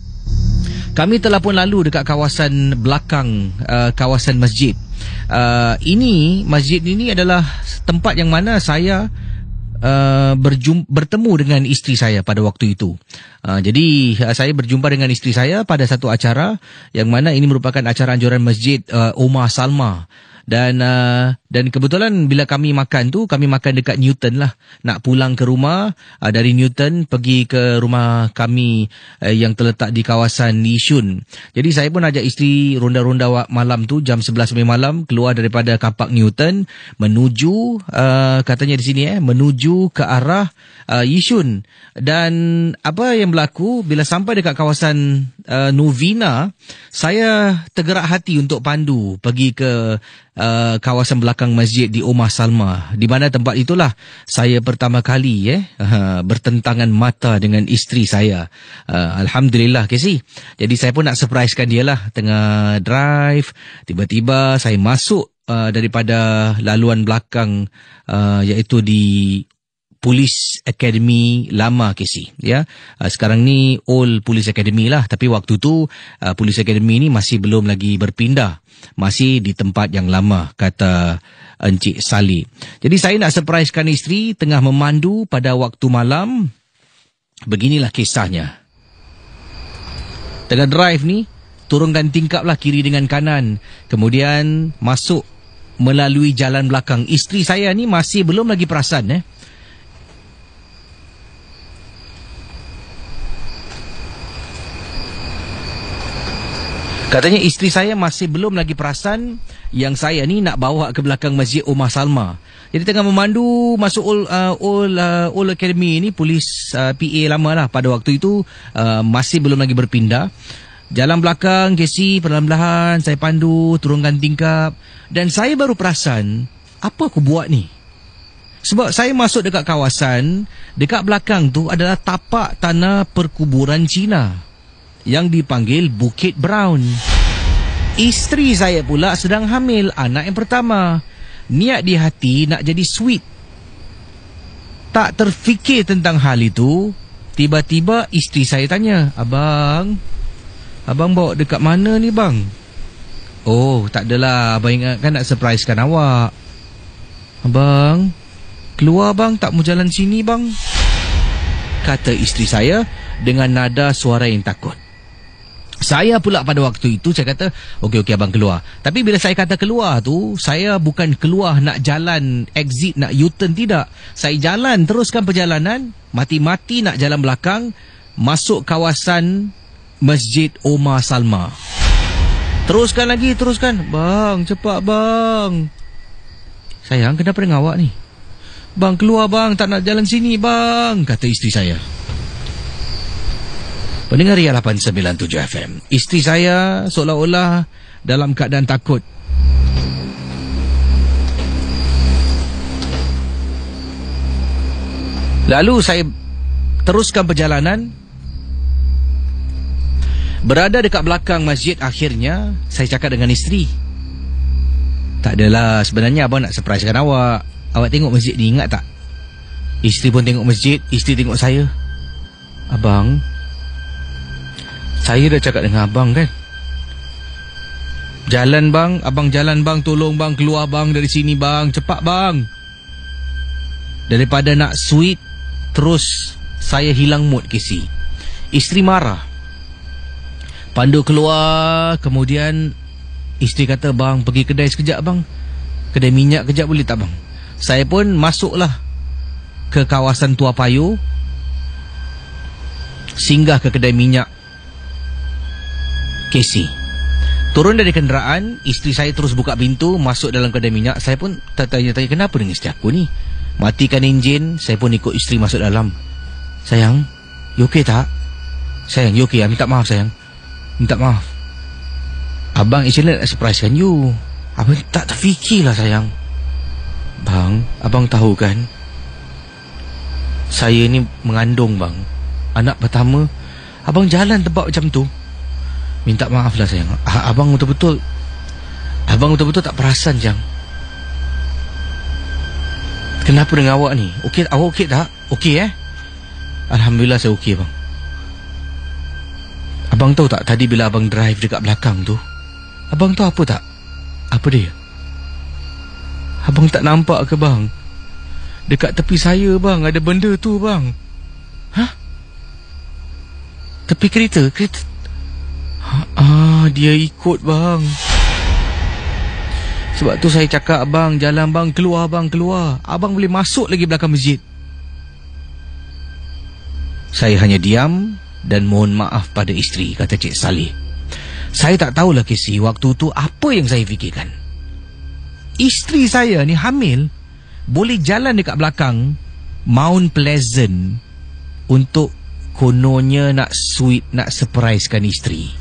kami telah pun lalu dekat kawasan belakang uh, kawasan masjid. Uh, ini masjid ini adalah tempat yang mana saya Uh, berjum- bertemu dengan isteri saya pada waktu itu. Uh, jadi uh, saya berjumpa dengan isteri saya pada satu acara yang mana ini merupakan acara anjuran masjid uh, Omar Salma. Dan uh, dan kebetulan bila kami makan tu, kami makan dekat Newton lah. Nak pulang ke rumah, uh, dari Newton pergi ke rumah kami uh, yang terletak di kawasan Yishun. Jadi saya pun ajak isteri ronda-ronda malam tu, jam sebelas malam, keluar daripada kapak Newton menuju, uh, katanya di sini eh, menuju ke arah uh, Yishun. Dan apa yang berlaku bila sampai dekat kawasan uh, Novena, saya tergerak hati untuk pandu pergi ke uh, kawasan belakang masjid di Omar Salma, di mana tempat itulah saya pertama kali eh uh, bertentangan mata dengan isteri saya. Uh, Alhamdulillah, Casey. Jadi saya pun nak surprisekan dia lah, tengah drive, tiba-tiba saya masuk uh, daripada laluan belakang, uh, iaitu di Police Academy lama, Casey, ya. Uh, sekarang ni Old Police Academy lah, tapi waktu tu uh, Police Academy ni masih belum lagi berpindah, masih di tempat yang lama, kata Encik Salih. Jadi saya nak surprisekan isteri tengah memandu pada waktu malam. Beginilah kisahnya. Tengah drive ni, turunkan tingkap lah kiri dengan kanan, kemudian masuk melalui jalan belakang. Isteri saya ni masih belum lagi perasan eh. Katanya isteri saya masih belum lagi perasan yang saya ni nak bawa ke belakang masjid Omar Salma. Jadi tengah memandu masuk Old, uh, Old, uh, Old Academy ni, polis uh, P A lama lah pada waktu itu, uh, masih belum lagi berpindah. Jalan belakang, Casey, perlahan-lahan saya pandu, turunkan tingkap. Dan saya baru perasan, apa aku buat ni? Sebab saya masuk dekat kawasan, dekat belakang tu adalah tapak tanah perkuburan Cina yang dipanggil Bukit Brown. Isteri saya pula sedang hamil anak yang pertama. Niat di hati nak jadi sweet. Tak terfikir tentang hal itu, tiba-tiba isteri saya tanya, Abang, Abang bawa dekat mana ni bang? Oh, tak adalah, abang ingatkan nak surprisekan awak. Abang, keluar bang, tak mau jalan sini bang, kata isteri saya dengan nada suara yang takut. Saya pula pada waktu itu saya kata, okey okey abang keluar. Tapi bila saya kata keluar tu, saya bukan keluar nak jalan exit, nak U-turn, tidak. Saya jalan, teruskan perjalanan, mati-mati nak jalan belakang, masuk kawasan Masjid Omar Salma. Teruskan lagi, teruskan. Bang, cepat bang. Sayang, kenapa dengan awak ni? Bang, keluar bang, tak nak jalan sini bang, kata isteri saya. Pendengar Ria lapan sembilan tujuh F M. Isteri saya seolah-olah dalam keadaan takut. Lalu saya teruskan perjalanan. Berada dekat belakang masjid, akhirnya saya cakap dengan isteri, tak adalah, sebenarnya abang nak surprisekan awak. Awak tengok masjid ni, ingat tak? Isteri pun tengok masjid, isteri tengok saya. Abang, saya dah cakap dengan abang kan, jalan bang, abang jalan bang, tolong bang, keluar bang dari sini bang, cepat bang. Daripada nak sweet, terus saya hilang mood, Casey. Isteri marah. Pandu keluar, kemudian isteri kata, bang, pergi kedai sekejap bang. Kedai minyak kejap boleh tak bang? Saya pun masuklah ke kawasan Tua Payoh, singgah ke kedai minyak Casey. Turun dari kenderaan, isteri saya terus buka pintu, masuk dalam kedai minyak. Saya pun tanya-tanya, kenapa dengan isteri aku ni? Matikan enjin, saya pun ikut isteri masuk dalam. Sayang, you okay tak? Sayang, you okay? Minta maaf sayang. Minta maaf. Abang actually nak surprisekan you. Abang tak terfikirlah sayang. Bang, abang tahu kan, saya ni mengandung bang, anak pertama. Abang jalan tempat macam tu. Minta maaf lah sayang. Abang betul-betul Abang betul-betul tak perasan jang. Kenapa dengan awak ni? Okey, awak okey tak? Okey eh? Alhamdulillah saya okey bang. Abang tahu tak, tadi bila abang drive dekat belakang tu, abang tahu apa tak? Apa dia? Abang tak nampak ke bang? Dekat tepi saya bang, ada benda tu bang. Hah? Tepi kereta? Kereta? Ah, dia ikut bang. Sebab tu saya cakap, bang, jalan bang, keluar bang, keluar. Abang boleh masuk lagi belakang masjid. Saya hanya diam dan mohon maaf pada isteri, kata Cik Saleh. Saya tak tahulah Casey, waktu tu apa yang saya fikirkan. Isteri saya ni hamil, boleh jalan dekat belakang Mount Pleasant untuk kononnya nak sweet, nak surprisekan isteri.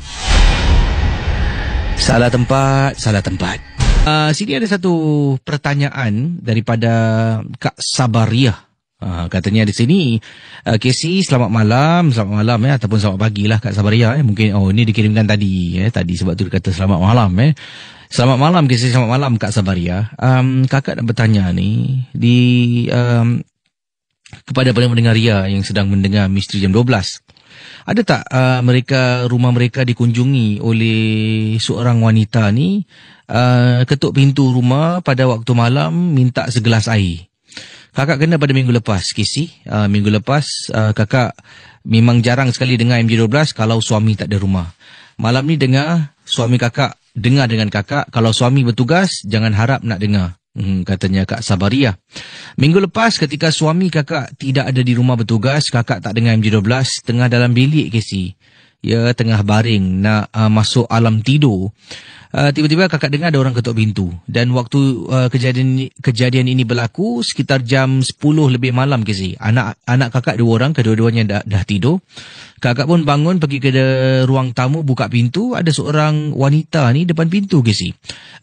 Salah tempat, salah tempat. Uh, sini ada satu pertanyaan daripada Kak Sabariah. Uh, katanya di sini, uh, Casey, selamat malam, selamat malam ya, ataupun selamat pagi lah Kak Sabariah. Eh. Mungkin, oh ini dikirimkan tadi, eh, tadi sebab tu dia kata selamat malam. Eh. Selamat malam Casey, selamat malam Kak Sabariah. Um, kakak nak bertanya ni, di um, kepada pendengar Ria yang sedang mendengar Misteri Jam dua belas. Ada tak uh, mereka, rumah mereka dikunjungi oleh seorang wanita ni, uh, ketuk pintu rumah pada waktu malam, minta segelas air. Kakak kena pada minggu lepas, Casey. Uh, minggu lepas, uh, kakak memang jarang sekali dengar M J dua belas kalau suami tak ada rumah. Malam ni dengar, suami kakak dengar dengan kakak. Kalau suami bertugas, jangan harap nak dengar. Hmm, katanya Kak Sabariah. Minggu lepas ketika suami kakak tidak ada di rumah bertugas, kakak tak dengar M J dua belas, tengah dalam bilik Casey. Ya, tengah baring nak uh, masuk alam tidur. Uh, tiba-tiba kakak dengar ada orang ketuk pintu. Dan waktu uh, kejadian kejadian ini berlaku sekitar jam sepuluh lebih malam Casey. Anak anak kakak dua orang, kedua-duanya dah, dah tidur. Kakak pun bangun pergi ke de, ruang tamu, buka pintu, ada seorang wanita ni depan pintu Casey.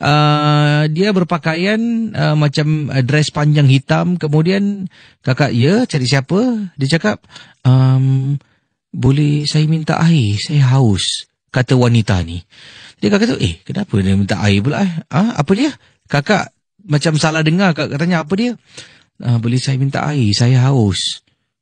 Uh, dia berpakaian uh, macam uh, dress panjang hitam. Kemudian kakak, ya, cari siapa? Dia cakap, um, boleh saya minta air, saya haus, kata wanita ni. Dia kata, eh, kenapa dia minta air pula? Eh? Ha? Apa dia? Kakak macam salah dengar. Kakak tanya, apa dia? Ah, boleh saya minta air? Saya haus.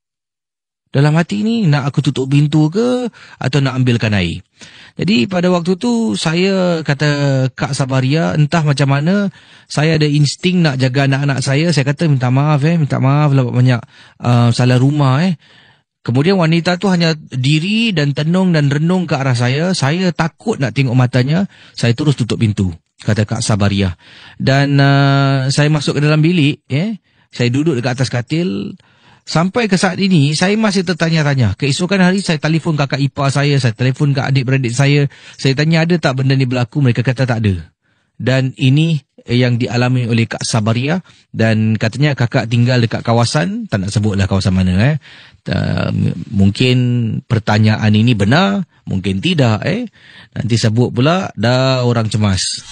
Dalam hati ni, nak aku tutup pintu ke? Atau nak ambilkan air? Jadi pada waktu tu, saya kata Kak Sabariah, entah macam mana, saya ada insting nak jaga anak-anak saya. Saya kata, minta maaf eh, minta maaf lah banyak uh, salah rumah eh. Kemudian wanita tu hanya diri dan tenung dan renung ke arah saya. Saya takut nak tengok matanya. Saya terus tutup pintu, kata Kak Sabariah. Dan uh, saya masuk ke dalam bilik. Eh. Saya duduk dekat atas katil. Sampai ke saat ini, saya masih tertanya-tanya. Keesokan hari, saya telefon kakak ipar saya. Saya telefon ke adik-beradik saya. Saya tanya, ada tak benda ni berlaku? Mereka kata tak ada. Dan ini yang dialami oleh Kak Sabariah. Dan katanya kakak tinggal dekat kawasan, tak nak sebutlah kawasan mana eh. Uh, mungkin pertanyaan ini benar, mungkin tidak eh. Nanti sebut pula, dah orang cemas.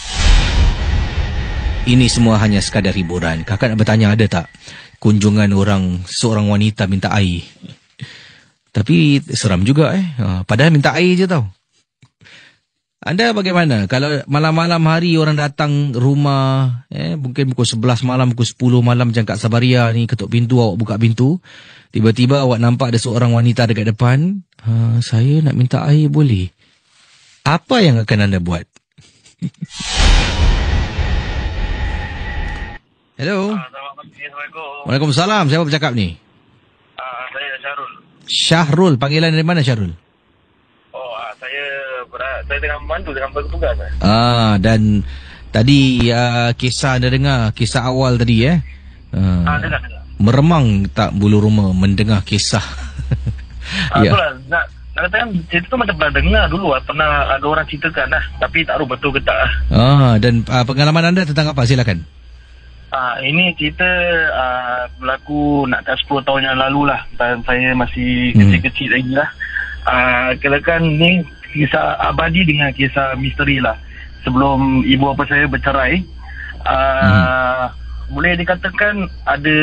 Ini semua hanya sekadar hiburan. Kakak nak bertanya, ada tak kunjungan orang, seorang wanita minta air? Tapi seram juga eh. Uh, padahal minta air je tau. Anda bagaimana? Kalau malam-malam hari orang datang rumah, eh, mungkin pukul sebelas malam, pukul sepuluh malam macam Kak Sabariah ni, ketuk pintu, awak buka pintu. Tiba-tiba awak nampak ada seorang wanita dekat depan. Ha, saya nak minta air boleh? Apa yang akan anda buat? Hello. Uh, Assalamualaikum. Waalaikumsalam. Siapa bercakap ni? Uh, saya Syahrul. Syahrul. Panggilan dari mana Syahrul? Oh, uh, saya berat, saya tengah membantu, tengah bertugas. Eh. Ah, dan tadi uh, kisah anda dengar, kisah awal tadi eh. Uh, Ah, dengar, dengar. meremang tak bulu roma mendengar kisah. Ah, Ya. itulah, nak, nak katakan cerita tu macam pernah dengar dulu lah. Pernah ada orang ceritakan lah. Tapi tak tahu betul ke tak lah. Ah, dan uh, pengalaman anda tentang apa? Silakan. Ah, ini cerita ah, berlaku nak tak sepuluh tahun yang lalu lah. Dan saya masih Hmm. kecil-kecil lagi lah. Ah, kirakan ni kisah abadi dengan kisah misteri lah. Sebelum ibu bapa saya bercerai, ah, boleh dikatakan ada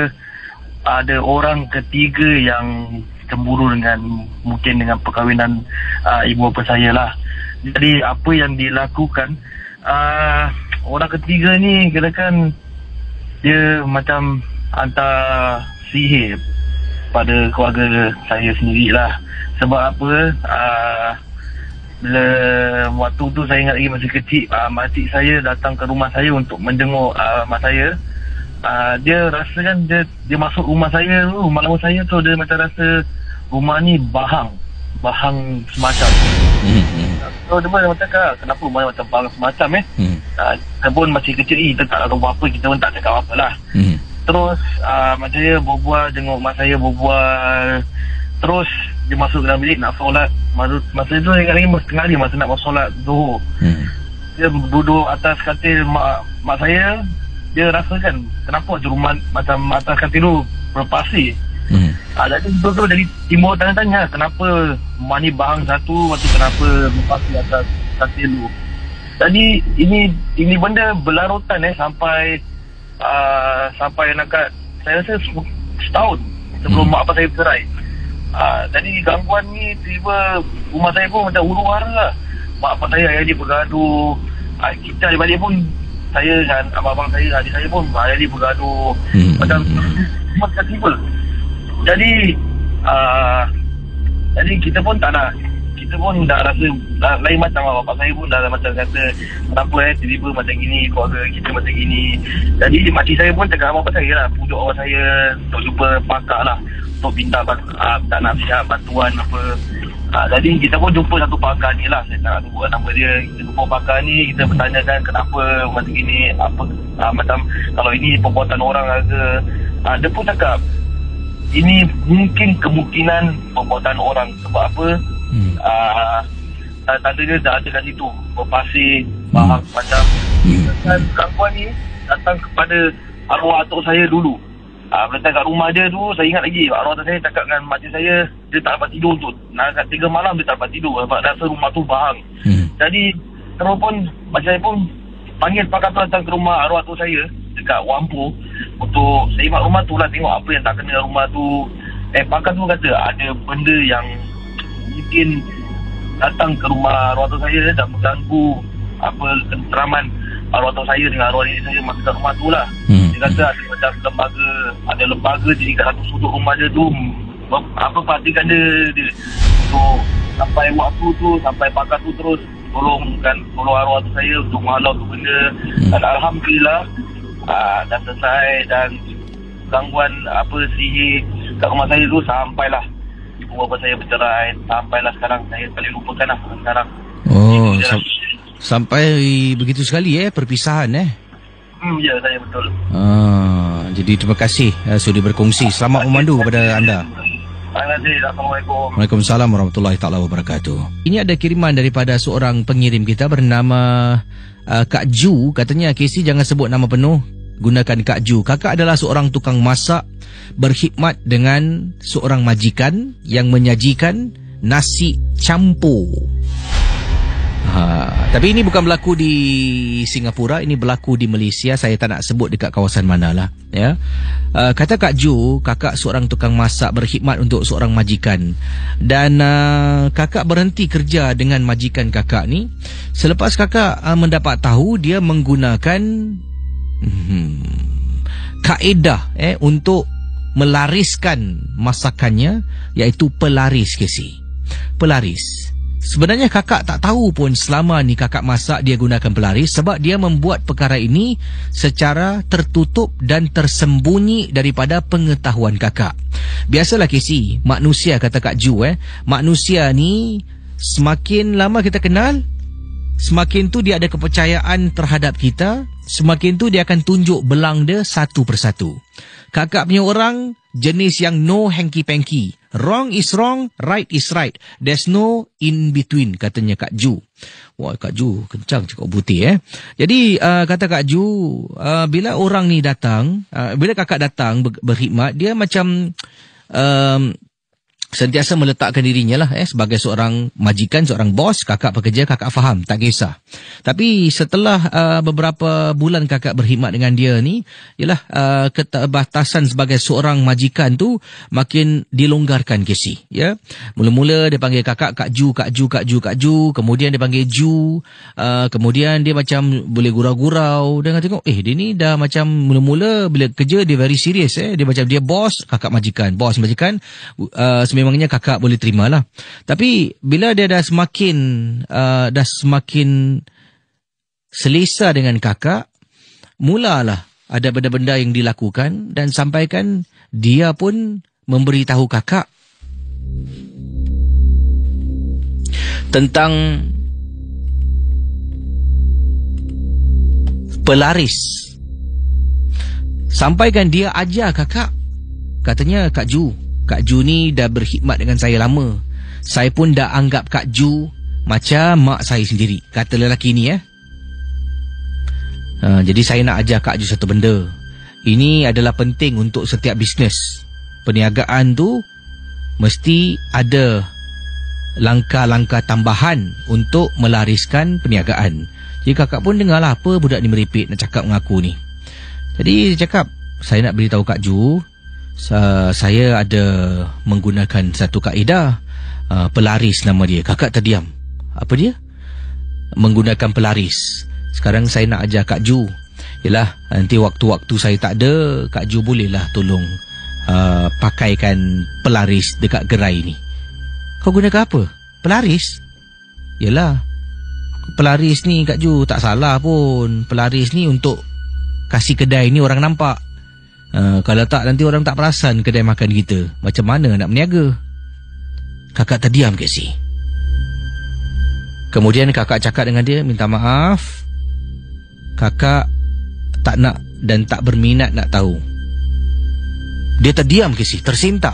ada orang ketiga yang cemburu dengan mungkin dengan perkahwinan ah, ibu bapa saya lah. Jadi apa yang dilakukan, ah, orang ketiga ni kirakan dia macam hantar sihir pada keluarga saya sendirilah. Sebab apa, uh, bila waktu tu saya ingat lagi masih kecil, uh, makcik saya datang ke rumah saya untuk menjenguk uh, mak saya. Uh, dia rasakan dia dia masuk rumah saya tu, rumah lama saya tu, dia macam rasa rumah ni bahang, bahang semacam. Hmm. hmm. So dia pun macam cakap, kenapa rumah ni macam bahang semacam eh? Hmm. Uh, kita pun masih kecil, eh, kita tak tahu apa, kita pun tak cakap apa lah. Hmm. Terus uh, mak saya berbual, jenguk mak saya berbual. Terus dia masuk ke dalam bilik nak solat. Masa, masa itu saya ingat lagi setengah hari masa nak masuk solat Zuhur. Hmm. Dia duduk atas katil mak, mak saya. Dia rasakan kenapa je rumah macam atas katil tu berpasir. Hmm. Ah, jadi betul-betul jadi timbul tanya-tanya kenapa rumah ni bahang satu, waktu kenapa berpasir atas katil tu. Jadi ini ini benda berlarutan eh sampai uh, sampai nak kat, saya rasa setahun sebelum Hmm. mak apa saya bercerai. Uh, jadi gangguan ni tiba rumah saya pun macam huru-hara lah. Mak apa saya, ayah dia bergaduh. Uh, kita balik pun saya dan abang-abang saya, adik saya pun ayah dia bergaduh. Hmm. Macam semua tiba. Jadi uh, jadi kita pun tak nak, kita pun dah rasa dah, lain macam lah. Bapak saya pun dah macam kata kenapa eh tiba-tiba macam gini, keluarga kita macam gini. Jadi makcik saya pun cakap apa saya lah, pujuk awak saya untuk jumpa pakar lah, untuk minta uh, tak nasihat, bantuan apa. uh, Jadi kita pun jumpa satu pakar ni lah. Saya tak nak sebut nama dia. Kita jumpa pakar ni, kita bertanyakan kenapa macam gini, apa uh, macam kalau ini perbuatan orang ke. uh, Dia pun cakap ini mungkin kemungkinan perbuatan orang. Sebab apa? Hmm. Uh, tanda dia dah ada kat situ, berpasir, bahang hmm. macam. Hmm. Dan gangguan ni datang kepada arwah atuk saya dulu. Ah, uh, datang kat rumah dia tu, saya ingat lagi arwah atuk saya cakap dengan makcik saya, dia tak dapat tidur tu. Nak kat tiga malam dia tak dapat tidur sebab rasa rumah tu bahang. Hmm. Jadi terus pun makcik saya pun panggil pakar tu datang ke rumah arwah atuk saya dekat Wampu untuk semak rumah tu lah, tengok apa yang tak kena rumah tu. Eh, pakar tu kata ada benda yang mungkin datang ke rumah arwah atuk saya dan mengganggu apa kenteraman arwah atuk saya dengan arwah nenek saya masa kat rumah tu lah. Hmm. Dia kata ada macam lembaga, ada lembaga jadi kat satu sudut rumah dia tu, apa perhatikan dia, dia so sampai waktu tu, sampai pakar tu terus tolongkan, tolong arwah atuk saya untuk menghalau tu benda. Hmm. Dan Alhamdulillah aa, dah selesai, dan gangguan apa sihir kat rumah saya tu sampailah ibu bapa saya bercerai, sampailah sekarang saya paling lupakan lah sekarang. Oh, sam- sampai begitu sekali eh perpisahan eh. Hmm, ya, saya betul. Ah, jadi terima kasih uh, sudah berkongsi. Selamat memandu kepada anda. Terima kasih. Assalamualaikum. Waalaikumsalam warahmatullahi taala wabarakatuh. Ini ada kiriman daripada seorang pengirim kita bernama uh, Kak Ju. Katanya, Casey jangan sebut nama penuh, gunakan Kak Ju. Kakak adalah seorang tukang masak berkhidmat dengan seorang majikan yang menyajikan nasi campur. Ha, tapi ini bukan berlaku di Singapura, ini berlaku di Malaysia. Saya tak nak sebut dekat kawasan manalah, ya. Uh, kata Kak Ju, kakak seorang tukang masak berkhidmat untuk seorang majikan, dan uh, kakak berhenti kerja dengan majikan kakak ni selepas kakak uh, mendapat tahu dia menggunakan hmm, kaedah eh untuk melariskan masakannya, iaitu pelaris, Casey. Pelaris. Sebenarnya kakak tak tahu pun selama ni kakak masak dia gunakan pelaris sebab dia membuat perkara ini secara tertutup dan tersembunyi daripada pengetahuan kakak. Biasalah Casey, manusia, kata Kak Ju eh, manusia ni semakin lama kita kenal, semakin tu dia ada kepercayaan terhadap kita, semakin tu dia akan tunjuk belang dia satu persatu. Kakak punya orang jenis yang no hanky-panky. Wrong is wrong, right is right. There's no in between, katanya Kak Ju. Wah, Kak Ju kencang cakap putih eh. Jadi uh, kata Kak Ju, uh, bila orang ni datang, uh, bila kakak datang ber- berkhidmat, dia macam um, sentiasa meletakkan dirinya lah eh, sebagai seorang majikan, seorang bos. Kakak pekerja, kakak faham, tak kisah. Tapi setelah uh, beberapa bulan kakak berkhidmat dengan dia ni, ialah uh, keterbatasan sebagai seorang majikan tu makin dilonggarkan Casey, ya. Mula-mula dia panggil kakak Kak Ju, Kak Ju, Kak Ju, Kak Ju, kemudian dia panggil Ju, uh, kemudian dia macam boleh gurau-gurau. Dia tengok eh dia ni dah macam mula-mula bila kerja dia very serious eh, dia macam dia bos, kakak majikan, bos majikan. Uh, memangnya kakak boleh terima lah. Tapi bila dia dah semakin uh, dah semakin selesa dengan kakak, mulalah ada benda-benda yang dilakukan dan sampaikan dia pun memberitahu kakak tentang pelaris. Sampaikan dia ajar kakak. Katanya, Kak Ju, Kak Ju ni dah berkhidmat dengan saya lama. Saya pun dah anggap Kak Ju macam mak saya sendiri, kata lelaki ni eh. Ha, jadi saya nak ajar Kak Ju satu benda. Ini adalah penting untuk setiap bisnes. Perniagaan tu mesti ada langkah-langkah tambahan untuk melariskan perniagaan. Jadi kakak pun dengarlah apa budak ni meripik nak cakap dengan aku ni. Jadi dia cakap, saya nak beritahu Kak Ju, Uh, saya ada menggunakan satu kaedah, uh, pelaris nama dia. Kakak terdiam. Apa dia? Menggunakan pelaris. Sekarang saya nak ajar Kak Ju. Yalah, nanti waktu-waktu saya tak ada, Kak Ju bolehlah tolong uh, pakaikan pelaris dekat gerai ni. Kau gunakan apa? Pelaris? Yalah, pelaris ni Kak Ju tak salah pun. Pelaris ni untuk kasih kedai ni orang nampak. Uh, kalau tak nanti orang tak perasan kedai makan kita. Macam mana nak berniaga? Kakak terdiam Casey. Kemudian kakak cakap dengan dia, minta maaf, kakak tak nak dan tak berminat nak tahu. Dia terdiam Casey, tersentak.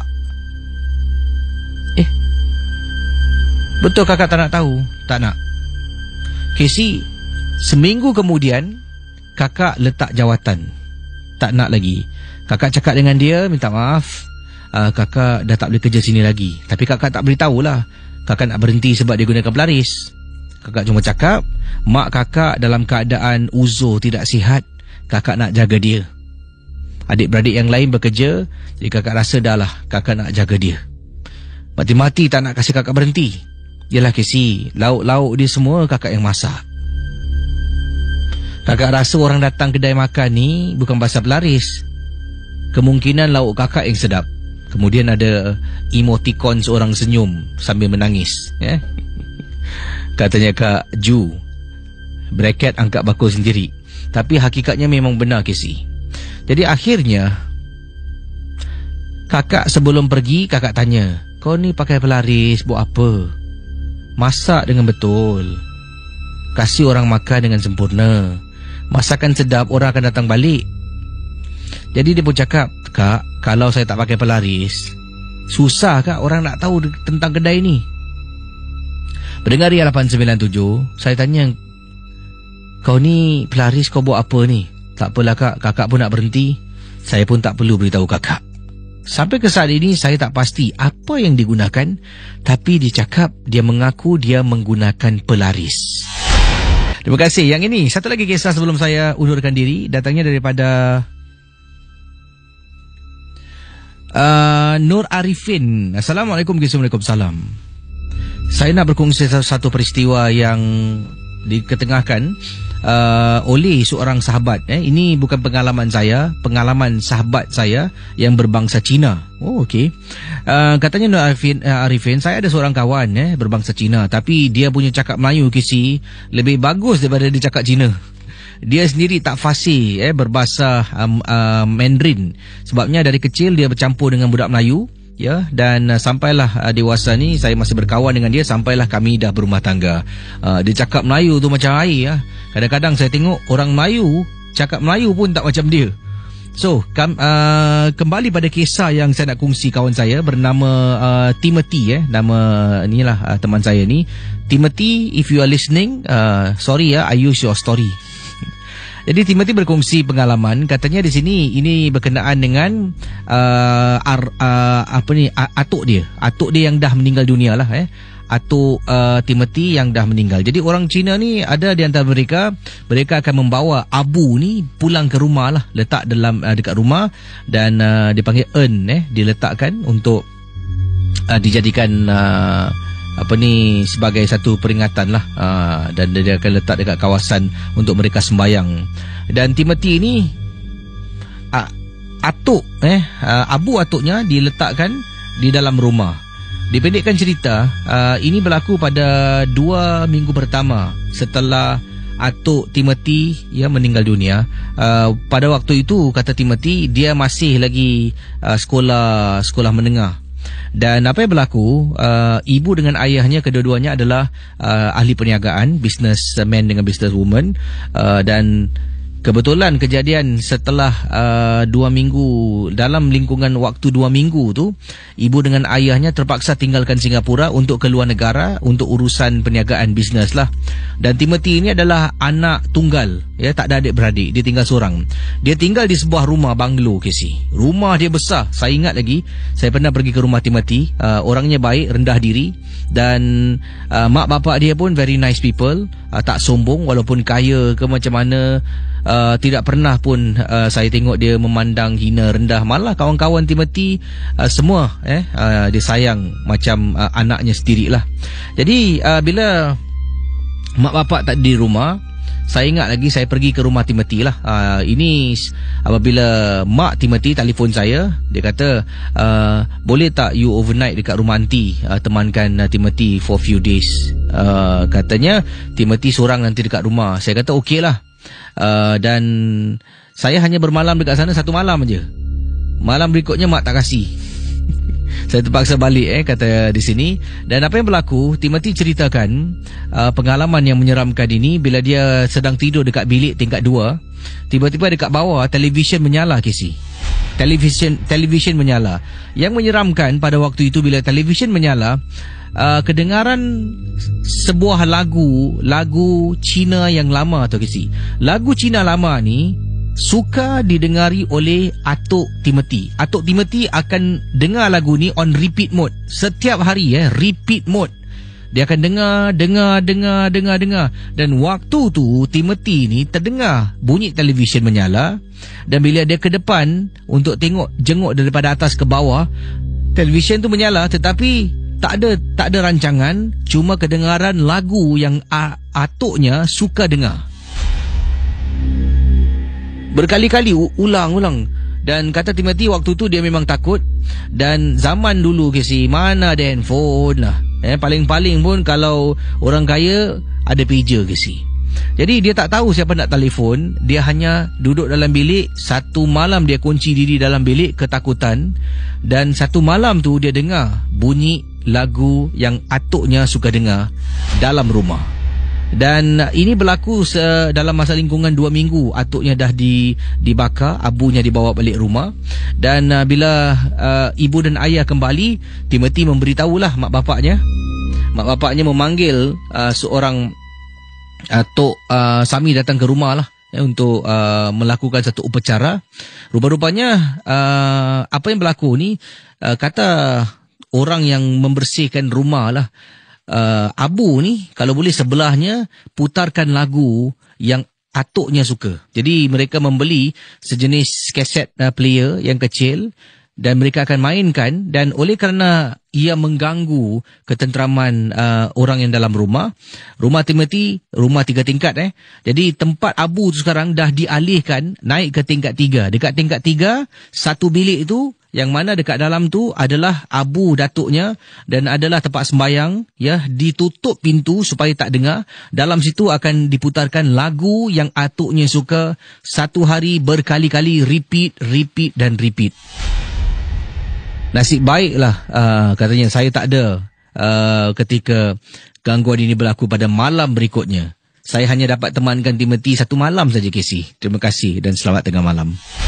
Eh, betul kakak tak nak tahu? Tak nak. Casey, seminggu kemudian kakak letak jawatan. Tak nak lagi. Kakak cakap dengan dia, minta maaf, uh, kakak dah tak boleh kerja sini lagi. Tapi kakak tak beritahu lah, kakak nak berhenti sebab dia gunakan pelaris. Kakak cuma cakap, mak kakak dalam keadaan uzur tidak sihat, kakak nak jaga dia. Adik-beradik yang lain bekerja, jadi kakak rasa dah lah kakak nak jaga dia. Mati-mati tak nak kasih kakak berhenti. Yalah Casey, lauk-lauk dia semua kakak yang masak. Kakak rasa orang datang kedai makan ni bukan pasal pelaris. Kemungkinan lauk kakak yang sedap. Kemudian ada emoticon seorang senyum sambil menangis, ya? Katanya Kak Ju, bracket angkat bakul sendiri. Tapi hakikatnya memang benar Casey. Jadi akhirnya kakak sebelum pergi, kakak tanya, kau ni pakai pelaris buat apa? Masak dengan betul, kasih orang makan dengan sempurna. Masakan sedap, orang akan datang balik. Jadi dia pun cakap, Kak, kalau saya tak pakai pelaris, susah Kak orang nak tahu tentang kedai ni. Pendengar Ria lapan sembilan tujuh, saya tanya, kau ni pelaris kau buat apa ni? Tak apalah Kak, kakak pun nak berhenti. Saya pun tak perlu beritahu kakak. Sampai ke saat ini saya tak pasti apa yang digunakan, tapi dia cakap dia mengaku dia menggunakan pelaris. Terima kasih. Yang ini, satu lagi kisah sebelum saya undurkan diri, datangnya daripada uh, Nur Arifin. Assalamualaikum, Waalaikumsalam. Saya nak berkongsi satu peristiwa yang diketengahkan uh, oleh seorang sahabat. Eh. Ini bukan pengalaman saya, pengalaman sahabat saya yang berbangsa Cina. Oh, okey. Uh, katanya Nur Arifin, uh, Arifin, saya ada seorang kawan eh berbangsa Cina, tapi dia punya cakap Melayu K C lebih bagus daripada dia cakap Cina. Dia sendiri tak fasih eh berbahasa um, uh, Mandarin. Sebabnya dari kecil dia bercampur dengan budak Melayu. Ya, dan uh, sampailah uh, dewasa ni saya masih berkawan dengan dia, sampailah kami dah berumah tangga. Uh, dia cakap Melayu tu macam air ya. Kadang-kadang saya tengok orang Melayu cakap Melayu pun tak macam dia. So, kam, uh, kembali pada kisah yang saya nak kongsi kawan saya bernama uh, Timothy eh, nama inilah uh, teman saya ni. Timothy, if you are listening, uh, sorry ya, I use your story. Jadi Timothy berkongsi pengalaman, katanya di sini ini berkenaan dengan uh, ar, uh, apa ni atuk dia, atuk dia yang dah meninggal dunia lah eh. Atuk uh, Timothy yang dah meninggal. Jadi orang Cina ni ada di antara mereka, mereka akan membawa abu ni pulang ke rumah lah, letak dalam uh, dekat rumah dan uh, dipanggil urn eh, diletakkan untuk uh, dijadikan uh, apa ni sebagai satu peringatan lah, uh, dan dia akan letak dekat kawasan untuk mereka sembayang. Dan Timothy ni uh, atuk eh uh, abu atuknya diletakkan di dalam rumah. Dipendekkan cerita, uh, ini berlaku pada dua minggu pertama setelah atuk Timothy ya meninggal dunia. Uh, pada waktu itu kata Timothy dia masih lagi uh, sekolah sekolah menengah. Dan apa yang berlaku, uh, ibu dengan ayahnya kedua-duanya adalah uh, ahli perniagaan, businessman dengan businesswoman, uh, dan kebetulan kejadian setelah uh, dua minggu, dalam lingkungan waktu dua minggu tu, ibu dengan ayahnya terpaksa tinggalkan Singapura untuk keluar negara untuk urusan perniagaan bisnes lah. Dan Timothy ini adalah anak tunggal, ya, tak ada adik-beradik, dia tinggal seorang. Dia tinggal di sebuah rumah banglo, Casey. Rumah dia besar, saya ingat lagi, saya pernah pergi ke rumah Timothy, uh, orangnya baik, rendah diri, dan uh, mak bapak dia pun very nice people, uh, tak sombong walaupun kaya ke macam mana. Uh, tidak pernah pun uh, saya tengok dia memandang hina rendah. Malah kawan-kawan Timothy uh, semua eh uh, dia sayang macam uh, anaknya sendirilah. Jadi uh, bila mak bapak tak di rumah, saya ingat lagi saya pergi ke rumah Timothy lah. Uh, ini apabila mak Timothy telefon saya, dia kata uh, boleh tak you overnight dekat rumah aunty, uh, temankan uh, Timothy for few days. Uh, katanya Timothy seorang nanti dekat rumah. Saya kata okey lah. Uh, dan saya hanya bermalam dekat sana satu malam aja. Malam berikutnya mak tak kasih. Saya terpaksa balik eh kata di sini. Dan apa yang berlaku, Timothy ceritakan uh, pengalaman yang menyeramkan ini bila dia sedang tidur dekat bilik tingkat dua. Tiba-tiba dekat bawah televisyen menyala, Casey. Televisyen televisyen menyala. Yang menyeramkan pada waktu itu bila televisyen menyala, Uh, kedengaran sebuah lagu lagu Cina yang lama tu, Casey. Lagu Cina lama ni suka didengari oleh atuk Timothy. Atuk Timothy akan dengar lagu ni on repeat mode setiap hari eh, repeat mode. Dia akan dengar, dengar, dengar, dengar, dengar. Dan waktu tu Timothy ni terdengar bunyi televisyen menyala, dan bila dia ke depan untuk tengok, jenguk daripada atas ke bawah, televisyen tu menyala tetapi tak ada tak ada rancangan, cuma kedengaran lagu yang a, atuknya suka dengar. Berkali-kali ulang-ulang. Dan kata Timothy waktu tu dia memang takut. Dan zaman dulu, Casey, mana ada handphone lah. Eh, paling-paling pun kalau orang kaya ada pager, Casey. Jadi dia tak tahu siapa nak telefon. Dia hanya duduk dalam bilik. Satu malam dia kunci diri dalam bilik ketakutan. Dan satu malam tu dia dengar bunyi lagu yang atuknya suka dengar dalam rumah. Dan ini berlaku dalam masa lingkungan dua minggu. Atuknya dah di, dibakar, abunya dibawa balik rumah. Dan uh, bila uh, ibu dan ayah kembali, Timothy memberitahulah mak bapaknya. Mak bapaknya memanggil uh, seorang uh, Tok uh, Sami datang ke rumah lah, ya, untuk uh, melakukan satu upacara. Rupa-rupanya uh, apa yang berlaku ni, uh, kata orang yang membersihkan rumah lah, uh, abu ni kalau boleh sebelahnya putarkan lagu yang atuknya suka. Jadi mereka membeli sejenis kaset uh, player yang kecil, dan mereka akan mainkan, dan oleh kerana ia mengganggu ketenteraman uh, orang yang dalam rumah, rumah Timothy, rumah tiga tingkat eh. Jadi tempat Abu tu sekarang dah dialihkan naik ke tingkat tiga. Dekat tingkat tiga, satu bilik itu yang mana dekat dalam tu adalah Abu datuknya dan adalah tempat sembayang, ya, ditutup pintu supaya tak dengar. Dalam situ akan diputarkan lagu yang atuknya suka satu hari berkali-kali, repeat, repeat dan repeat. Nasib baiklah uh, katanya saya tak ada uh, ketika gangguan ini berlaku pada malam berikutnya. Saya hanya dapat temankan Timothy satu malam saja, Casey. Terima kasih dan selamat tengah malam.